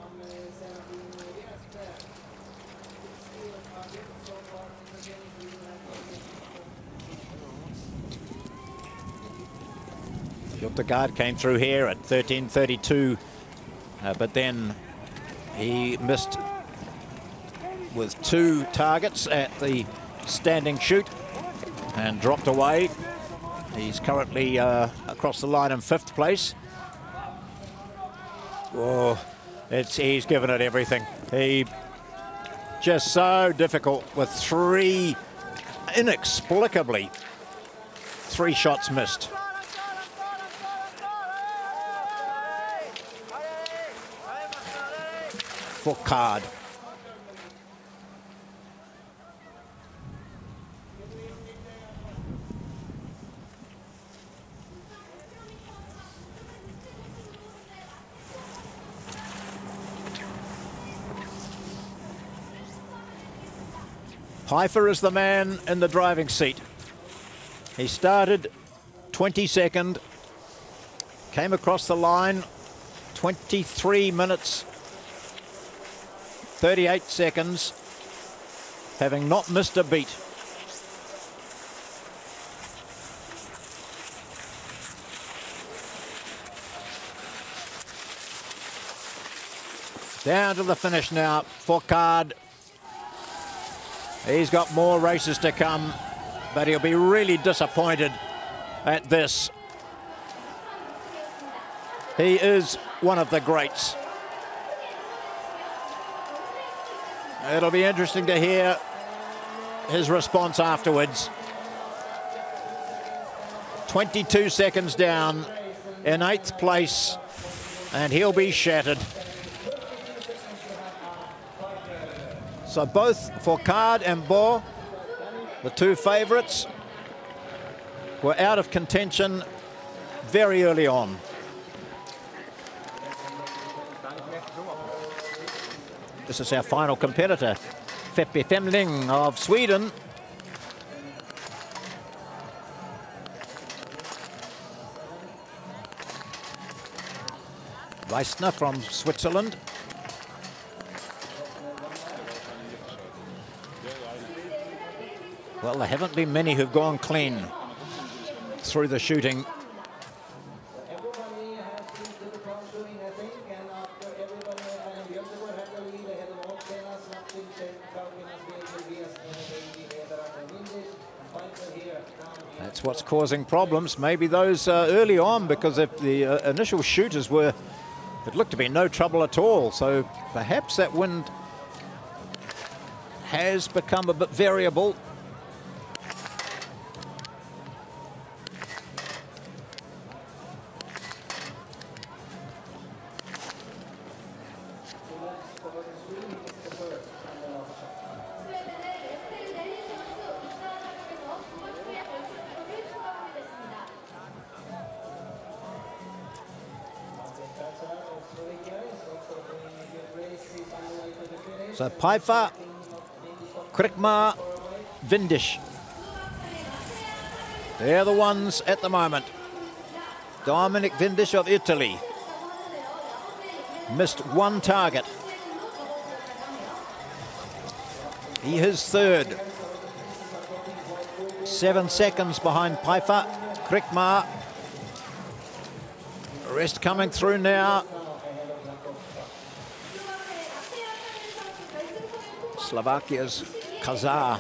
Hylkegaard came through here at thirteen thirty-two, uh, but then he missed with two targets at the standing shoot and dropped away. He's currently uh, across the line in fifth place. Oh, it's, he's given it everything. He just so difficult with three, inexplicably, three shots missed. Fourcade. Pfeiffer is the man in the driving seat. He started twenty-second, came across the line, twenty-three minutes, thirty-eight seconds, having not missed a beat. Down to the finish now, Fourcade. He's got more races to come, but he'll be really disappointed at this. He is one of the greats. It'll be interesting to hear his response afterwards. twenty-two seconds down in eighth place, and he'll be shattered. So both Fourcade and Bohr, the two favourites, were out of contention very early on. This is our final competitor, Feppe Femling of Sweden. Reisner from Switzerland. Well, there haven't been many who've gone clean through the shooting. That's what's causing problems. Maybe those uh, early on, because if the uh, initial shooters were, it looked to be no trouble at all. So perhaps that wind has become a bit variable. So Pfeiffer, Krickmar, Windisch. They're the ones at the moment. Dominic Windisch of Italy missed one target. He is third. Seven seconds behind Pfeiffer. Krickmar. The rest coming through now. Slovakia's Kazar.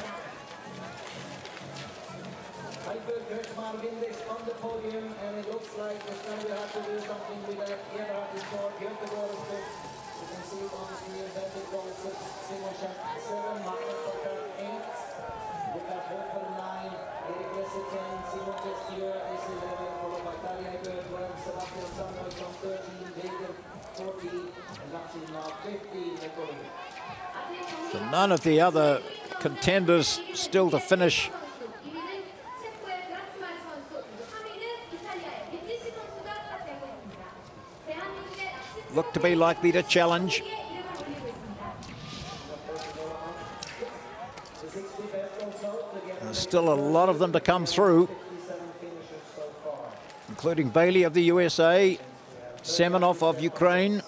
So none of the other contenders still to finish. Look to be likely to challenge. There's still a lot of them to come through, including Bailey of the U S A, Semenov of Ukraine,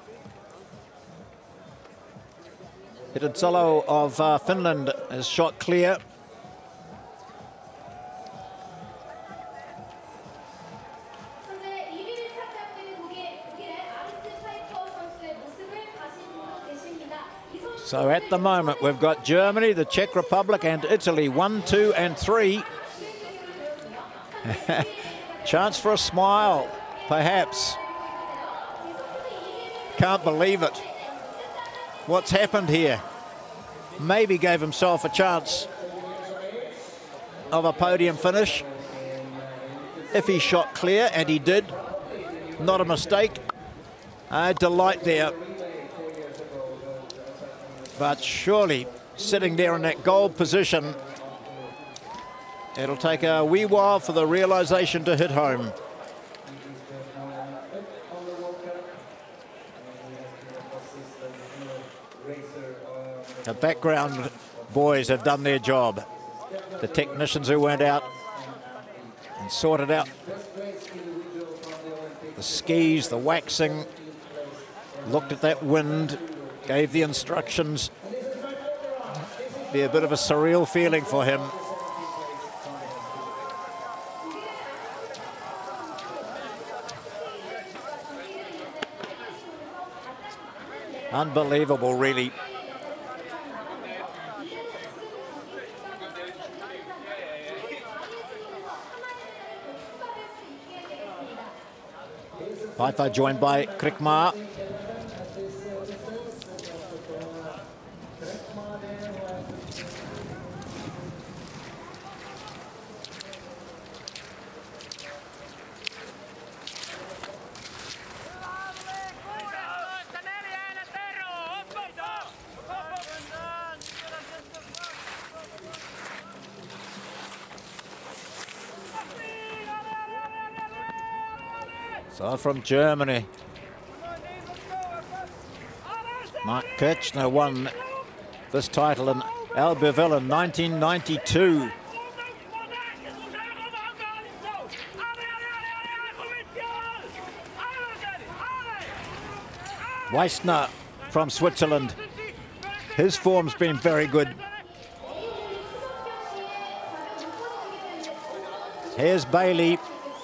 Hidansalo of uh, Finland has shot clear. So at the moment we've got Germany, the Czech Republic and Italy, one, two and three. Chance for a smile, perhaps. Can't believe it. What's happened here? Maybe gave himself a chance of a podium finish if he shot clear, and he did. Not a mistake. A delight there. But surely sitting there in that gold position, it'll take a wee while for the realization to hit home. The background boys have done their job. The technicians who went out and sorted out the skis, the waxing, looked at that wind, gave the instructions. Be a bit of a surreal feeling for him. Unbelievable, really. Pfeiffer joined by Krickmar. So from Germany, Mark Kirchner won this title in Albertville in nineteen ninety-two. Weissner from Switzerland. His form's been very good. Here's Bailey.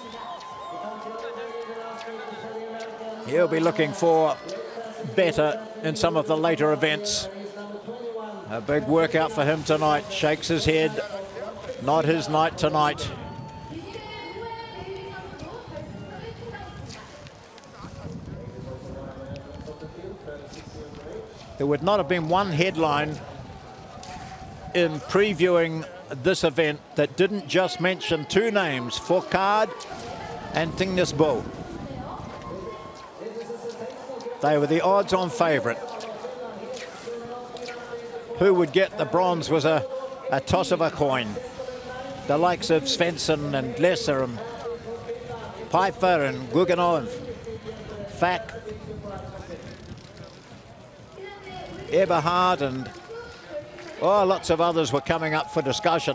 He'll be looking for better in some of the later events. A big workout for him tonight. Shakes his head. Not his night tonight. There would not have been one headline in previewing this event that didn't just mention two names, Fourcade and Tingnes Bø. They were the odds-on favourite. Who would get the bronze was a, a toss of a coin. The likes of Svensson and Lesser and Piper and Guggenau and Fack, Eberhard, and oh, lots of others were coming up for discussion.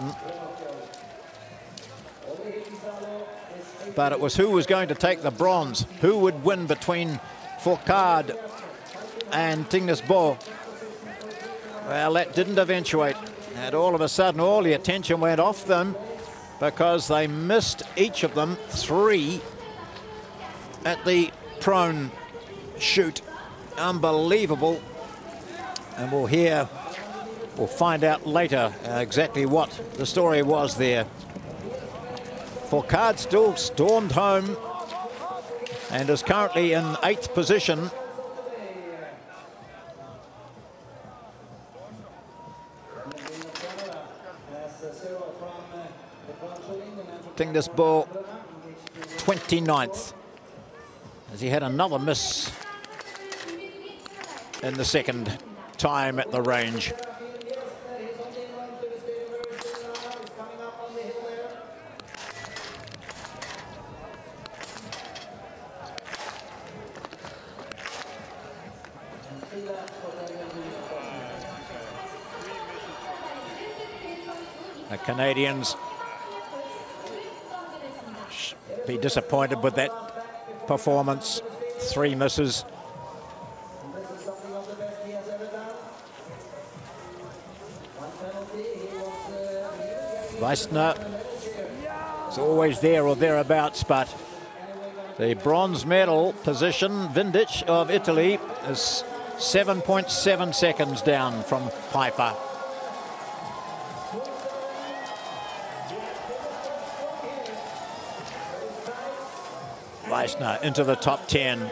But it was who was going to take the bronze, who would win between Fourcade and Tingnes Bø. Well, that didn't eventuate. And all of a sudden, all the attention went off them because they missed each of them three at the prone shoot. Unbelievable. And we'll hear, we'll find out later uh, exactly what the story was there. Fourcade still stormed home and is currently in eighth position. Tingnes Bø twenty-ninth, as he had another miss in the second time at the range. The Canadians be disappointed with that performance. Three misses. Weissner is always there or thereabouts, but the bronze medal position, Vindic of Italy, is seven point seven seconds down from Piper. Weissner into the top ten.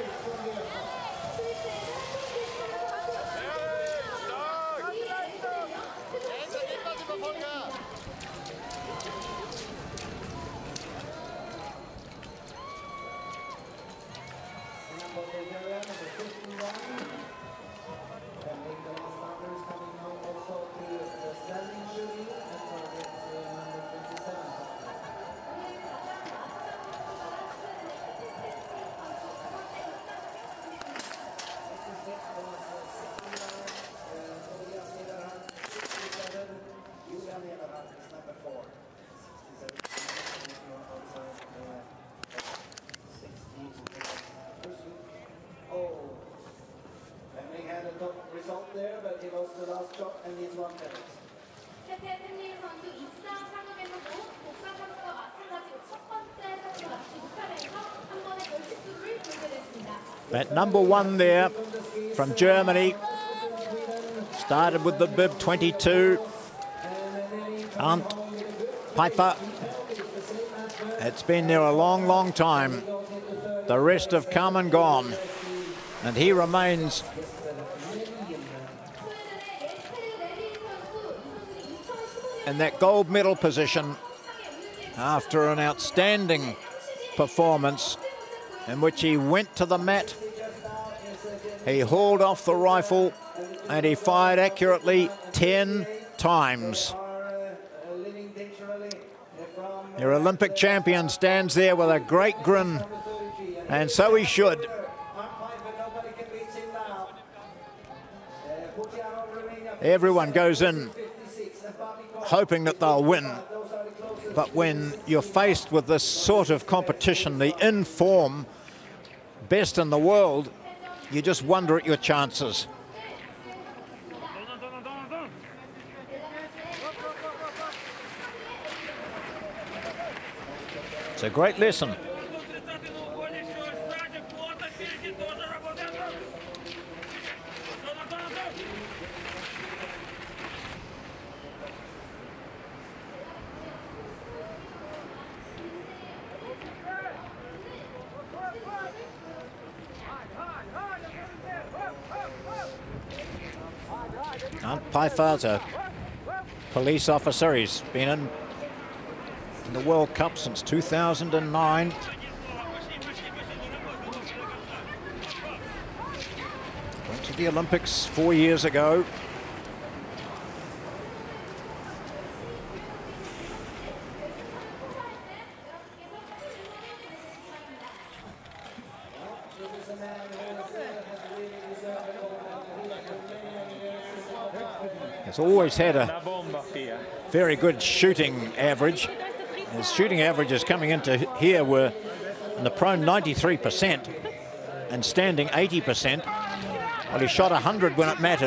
That number one there from Germany started with the bib twenty-two. Arndt Piper. It's been there a long, long time. The rest have come and gone, and he remains in that gold medal position after an outstanding performance in which he went to the mat, he hauled off the rifle, and he fired accurately ten times. Your Olympic champion stands there with a great grin, and so he should. Everyone goes in hoping that they'll win. But when you're faced with this sort of competition, the in-form best in the world, you just wonder at your chances. It's a great lesson. Arndt Pfeiffer's a police officer. He's been in, in the World Cup since two thousand nine. Went to the Olympics four years ago. He's always had a very good shooting average. His shooting averages coming into here were in the prone ninety-three percent and standing eighty percent. Well, he shot one hundred when it mattered.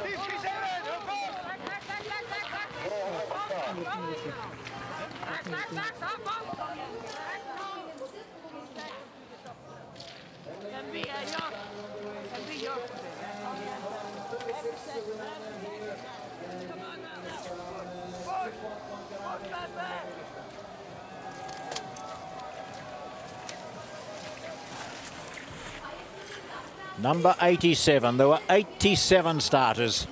Number eighty-seven. There were eighty-seven starters.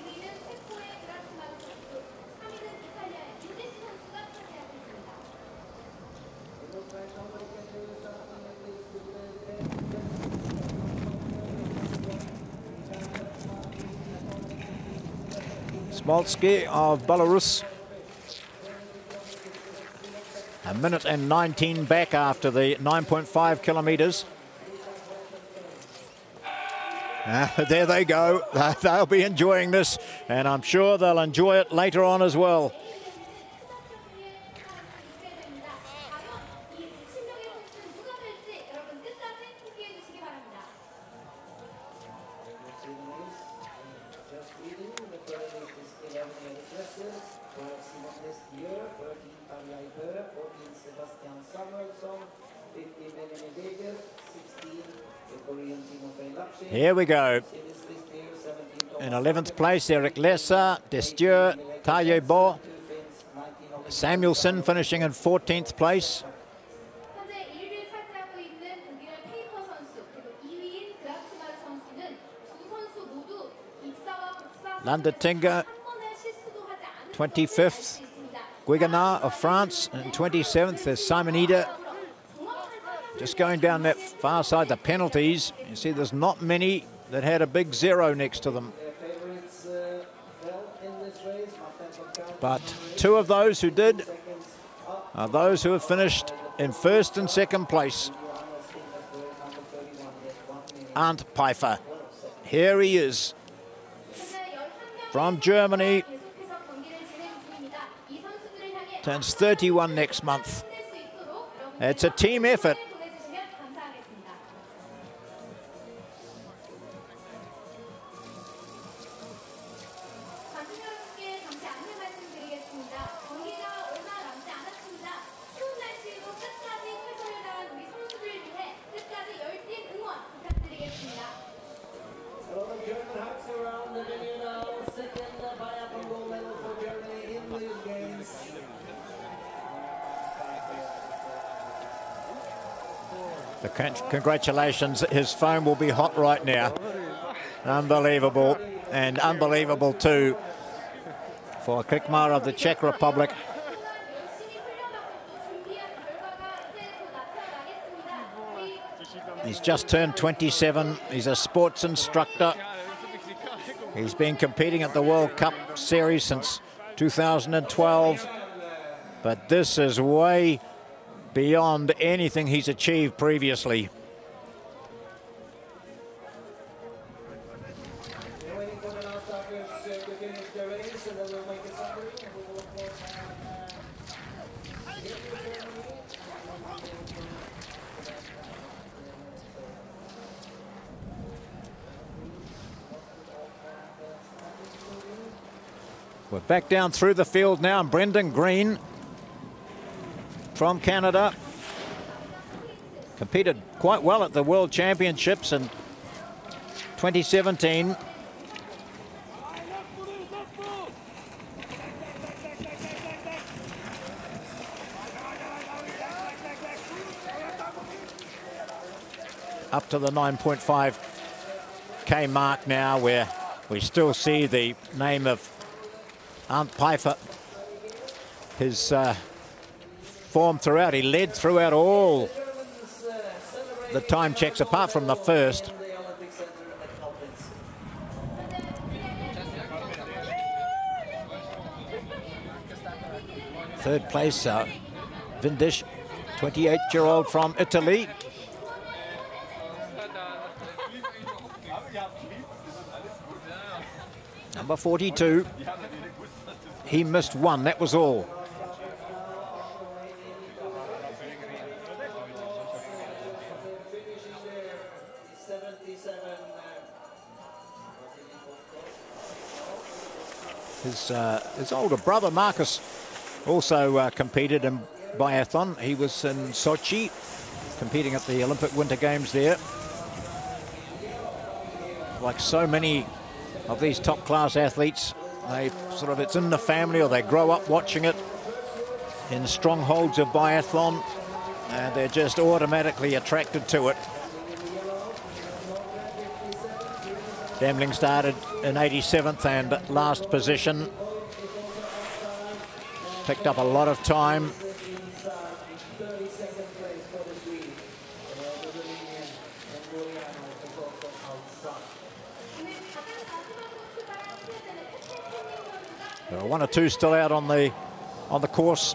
Smolsky of Belarus. A minute and nineteen back after the nine point five kilometres. Uh, there they go. They'll be enjoying this, and I'm sure they'll enjoy it later on as well. Here we go. In eleventh place, Eric Lesser, Destieux, Taye Bo. Samuelson finishing in fourteenth place. Landetinga, twenty-fifth. Guiganard of France, and twenty-seventh. There's Simonida. Just going down that far side, the penalties. You see there's not many that had a big zero next to them. But two of those who did are those who have finished in first and second place. Arndt Pfeiffer. Here he is from Germany. Turns thirty-one next month. It's a team effort. The congratulations, his phone will be hot right now. Unbelievable, and unbelievable too for Krikmar of the Czech Republic. He's just turned twenty-seven. He's a sports instructor. He's been competing at the World Cup Series since two thousand twelve. But this is way beyond anything he's achieved previously. We're back down through the field now, and Brendan Green from Canada competed quite well at the World Championships in twenty seventeen. Up to the nine point five K mark now, where we still see the name of Arndt Pfeiffer. His uh, form throughout, he led throughout all the time checks, apart from the first. Third place, uh, Vindish, twenty-eight-year-old from Italy. Number forty-two, he missed one, that was all. His, uh, his older brother, Marcus, also uh, competed in biathlon. He was in Sochi, competing at the Olympic Winter Games there. Like so many of these top-class athletes, they sort of, it's in the family, or they grow up watching it in strongholds of biathlon, and they're just automatically attracted to it. Demling started in eighty-seventh and last position. Picked up a lot of time. There are one or two still out on the on the course.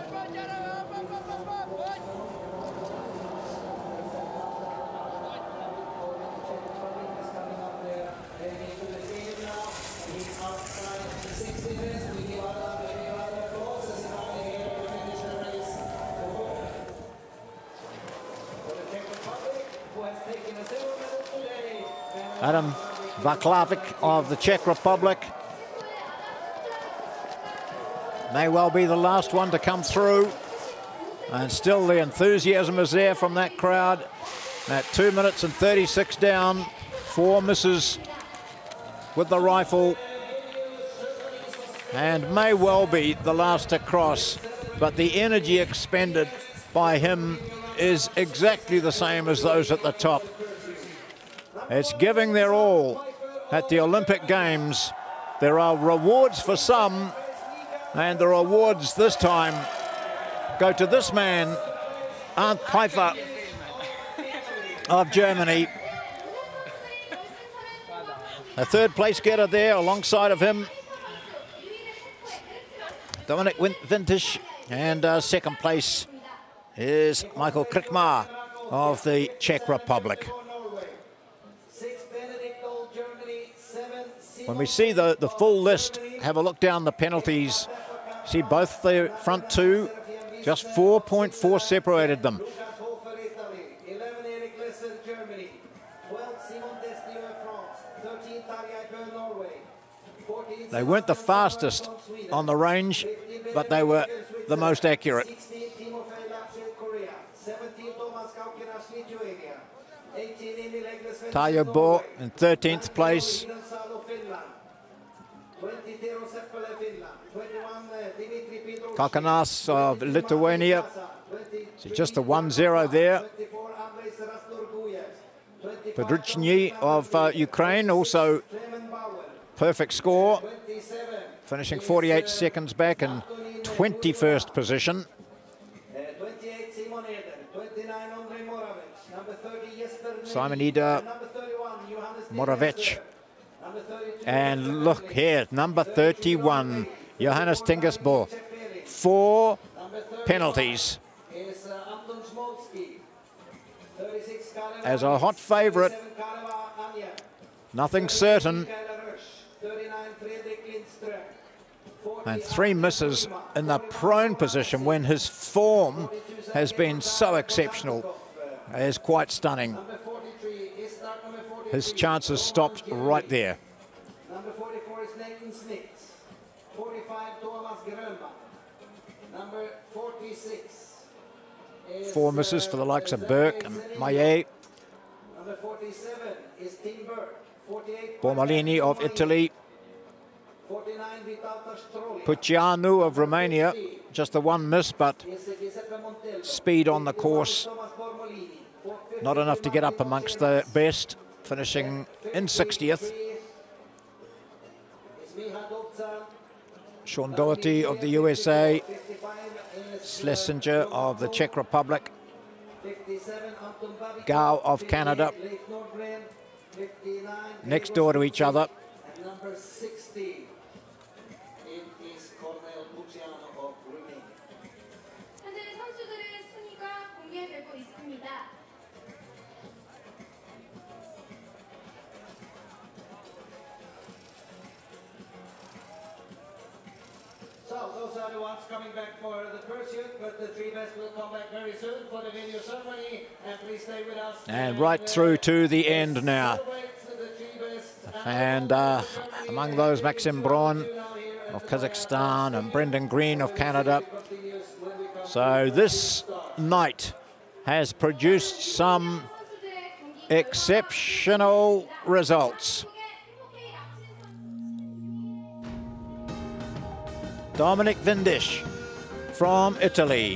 Adam Vaclavic of the Czech Republic may well be the last one to come through, and still the enthusiasm is there from that crowd. At two minutes and thirty-six down, four misses with the rifle, and may well be the last to cross, but the energy expended by him is exactly the same as those at the top. It's giving their all at the Olympic Games. There are rewards for some, and the rewards this time go to this man, Arndt Pfeiffer of Germany. A third place getter there alongside of him, Dominic Vintish, and uh, second place is Michael Krikmar of the Czech Republic. When we see the, the full list, have a look down the penalties. See both the front two, just four point four separated them. They weren't the fastest on the range, but they were the most accurate. Tayo Bo in thirteenth place. Kalkanas of Lithuania. So just the one zero there. Pedruchny of uh, Ukraine, also perfect score, finishing forty-eight seconds back in twenty-first position. Simon Ida Moravec. And look here, number thirty-one, Johannes Tingesbo. Four penalties. As a hot favourite, nothing certain. And three misses in the prone position when his form has been so exceptional. Is quite stunning. His chances stopped right there. four misses for the likes of Burke and Maillet. Number forty-seven is Tim Burke. forty-eight Bormolini of Italy. forty-nine Vital Castroli. Pucianu of Romania. Just the one miss, but speed on the course. Not enough to get up amongst the best, finishing in sixtieth. Sean Doherty of the U S A. Schlesinger of the Czech Republic. Gao of Canada. Next door to each other. Number sixty, it is Cornel Puciano of Romania. 현재 선수들의 순위가 공개되고 있습니다. So those are the ones coming back for the pursuit, but the three best will come back very soon for the venue ceremony. And please stay with us. And right through to the end now. And uh, among those, Maxim Braun of Kazakhstan and Brendan Green of Canada. So this night has produced some exceptional results. Dominic Vindish from Italy.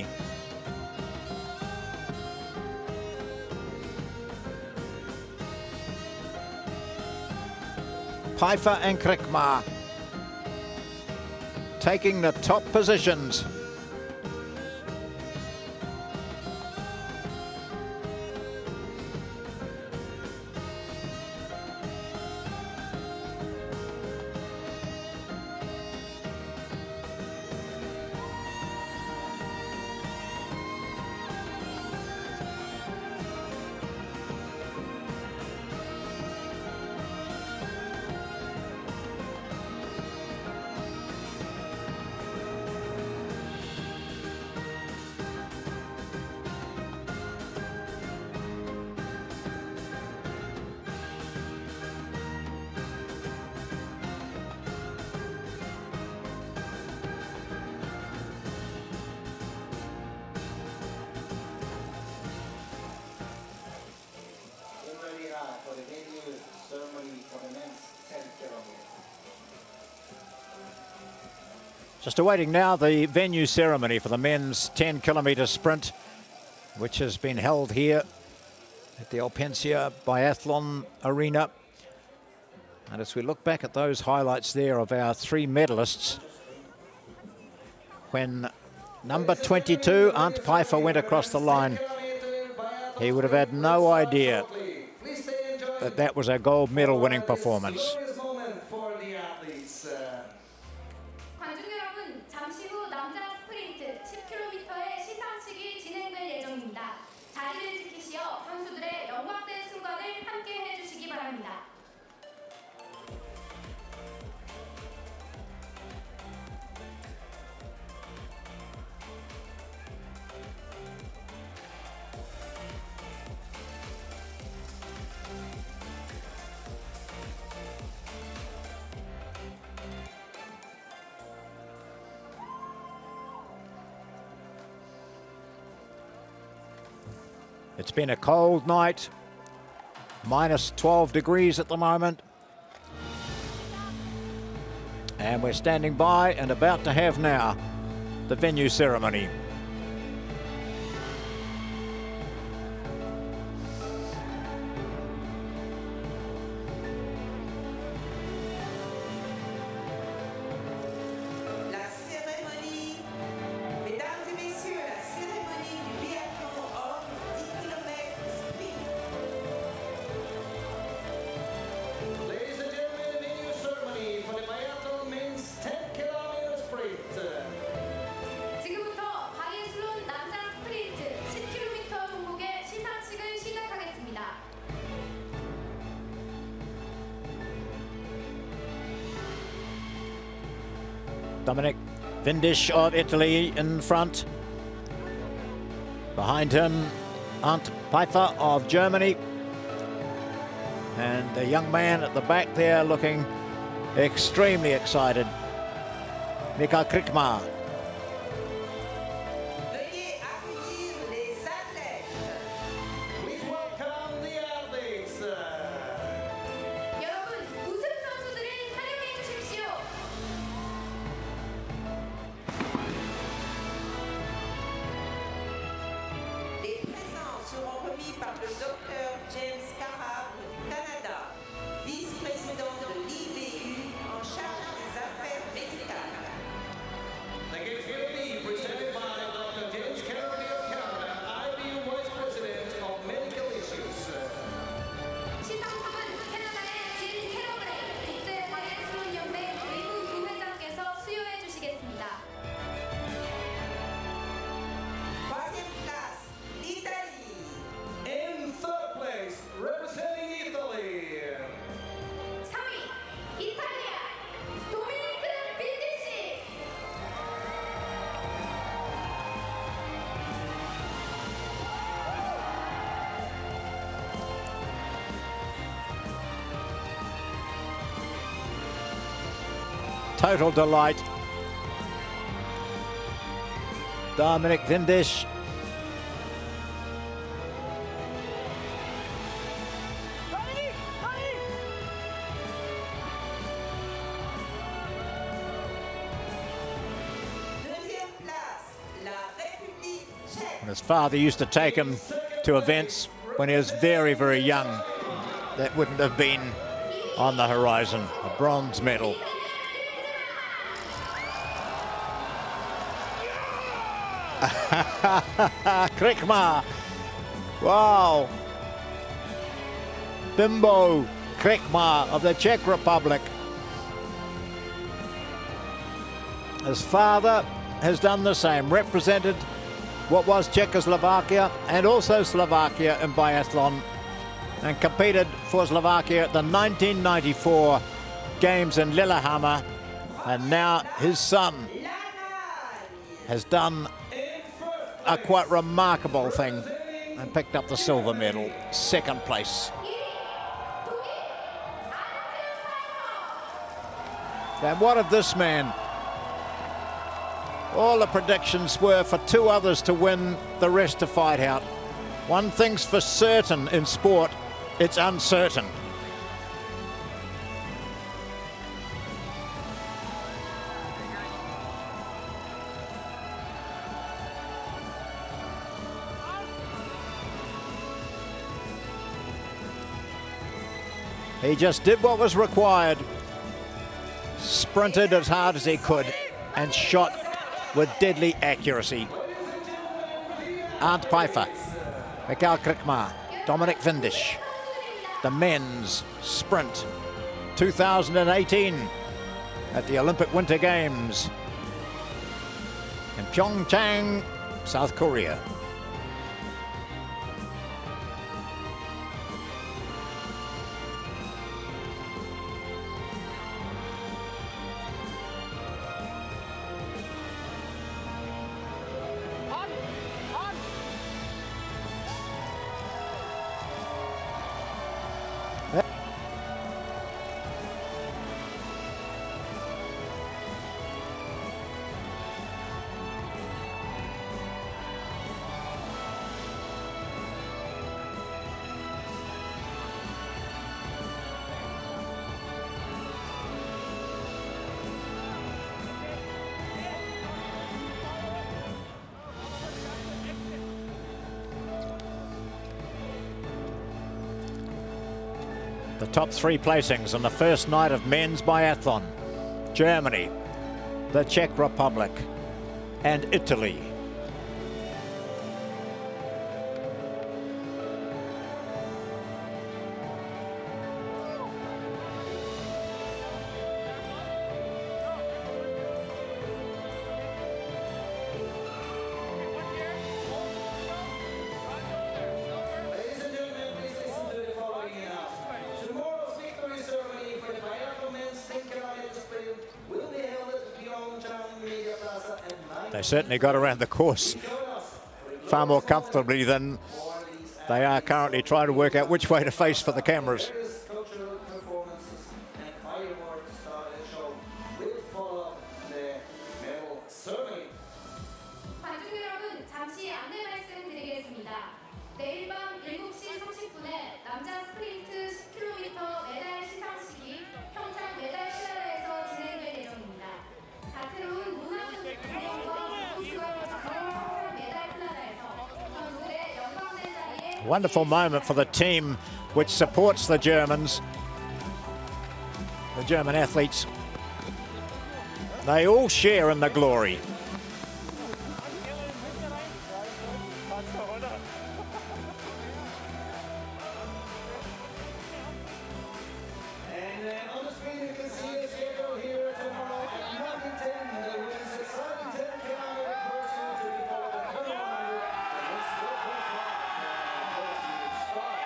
Pfeiffer and Krikmar taking the top positions. Just awaiting now the venue ceremony for the men's ten kilometre sprint, which has been held here at the Alpensia Biathlon Arena. And as we look back at those highlights there of our three medalists, when number twenty-two, Arndt Pfeiffer, went across the line, he would have had no idea that that was a gold medal winning performance. It's been a cold night, minus twelve degrees at the moment. And we're standing by and about to have now the venue ceremony. Dominic Vindish of Italy in front. Behind him, Arndt Pfeiffer of Germany. And the young man at the back there looking extremely excited, Mikael Krikmar. par le docteur James Carhart du Canada, vice-président de l'I B U en charge des affaires médicales. The gift will be presented by Doctor James Carhart of Canada, I B U Vice President of Medical Issues. 시상식은 캐나다의 진 캐러브레이 국제화해수문연맹 외국 부회장께서 수여해 주시겠습니다. Troisième place, l'Italie. In third place, representing Italy. 삼 위 이탈리아 도미니크 빈디시. Total delight. Dominic Vindish. Deuxième place, la République tchèque. His father used to take him to events when he was very, very young. That wouldn't have been on the horizon. A bronze medal. Krikma. Wow. Bimbo Krikma of the Czech Republic. His father has done the same, represented what was Czechoslovakia and also Slovakia in biathlon, and competed for Slovakia at the nineteen ninety-four Games in Lillehammer. And now his son has done a quite remarkable thing and picked up the silver medal, second place. And what of this man? All the predictions were for two others to win, the rest to fight out. One thing's for certain in sport, it's uncertain. He just did what was required, sprinted as hard as he could, and shot with deadly accuracy. Arndt Pfeiffer, Mikael Krikma, Dominic Vindish. The men's sprint two thousand eighteen at the Olympic Winter Games in Pyeongchang, South Korea. The top three placings on the first night of men's biathlon: Germany, the Czech Republic, and Italy. Ladies and gentlemen, please listen to the following announcement. Tomorrow's victory ceremony for the biathlon men's ten kilometer sprint will be held at the Pyeongchang Media Plaza at nine. They certainly got around the course far more comfortably than they are currently trying to work out which way to face for the cameras. Various cultural performances and fireworks started show will follow the medal ceremony. 관중 여러분, 잠시 안내 말씀드리겠습니다. 내일 밤 일곱 시 삼십 분에 남자 스프린트 십 킬로미터 메달 시상식이 평창 메달 플라자에서 진행될 예정입니다. 다채로운 문화적 공연과 코스가 펼쳐진 평창 메달 플라자에서 선수들의 영광된 자리에 Wonderful moment for the team which supports the Germans. The German athletes, they all share in the glory. And uh, on the screen you can see the schedule here tomorrow at nine ten. The women's exciting ten kilometer pursuit to be followed by twenty-one hundred. And let's go for the start.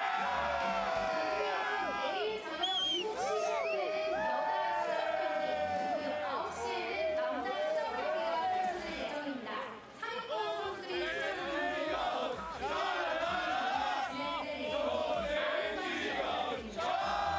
내일 저녁 일곱 시 십 분에는 여자 수적 경기, 그리고 아홉 시에는 남자 수적 경기가 펼쳐질 예정입니다. 상위권 선수들이 출전하는 진행될 예정이고 많은 관심 부탁드립니다.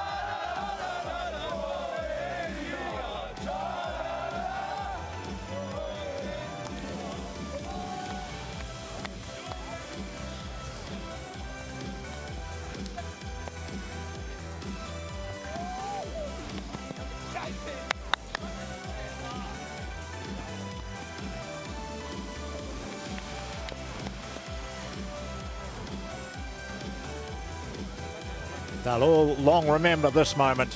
They'll all long remember this moment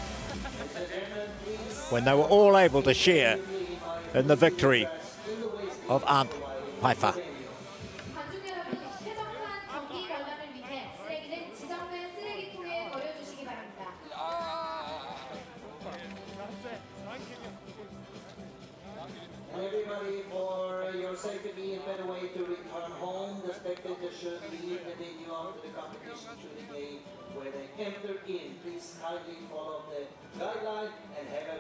when they were all able to share in the victory of Arndt Pfeiffer. 관중 여러분, 쾌적한 경기 관람을 위해 쓰레기는 지정된 쓰레기통에 버려주시기 바랍니다. Everybody, for your safety and better way to return home, the spectators should leave the venue after the competition to the gate where they enter in. Please kindly follow the guideline and have a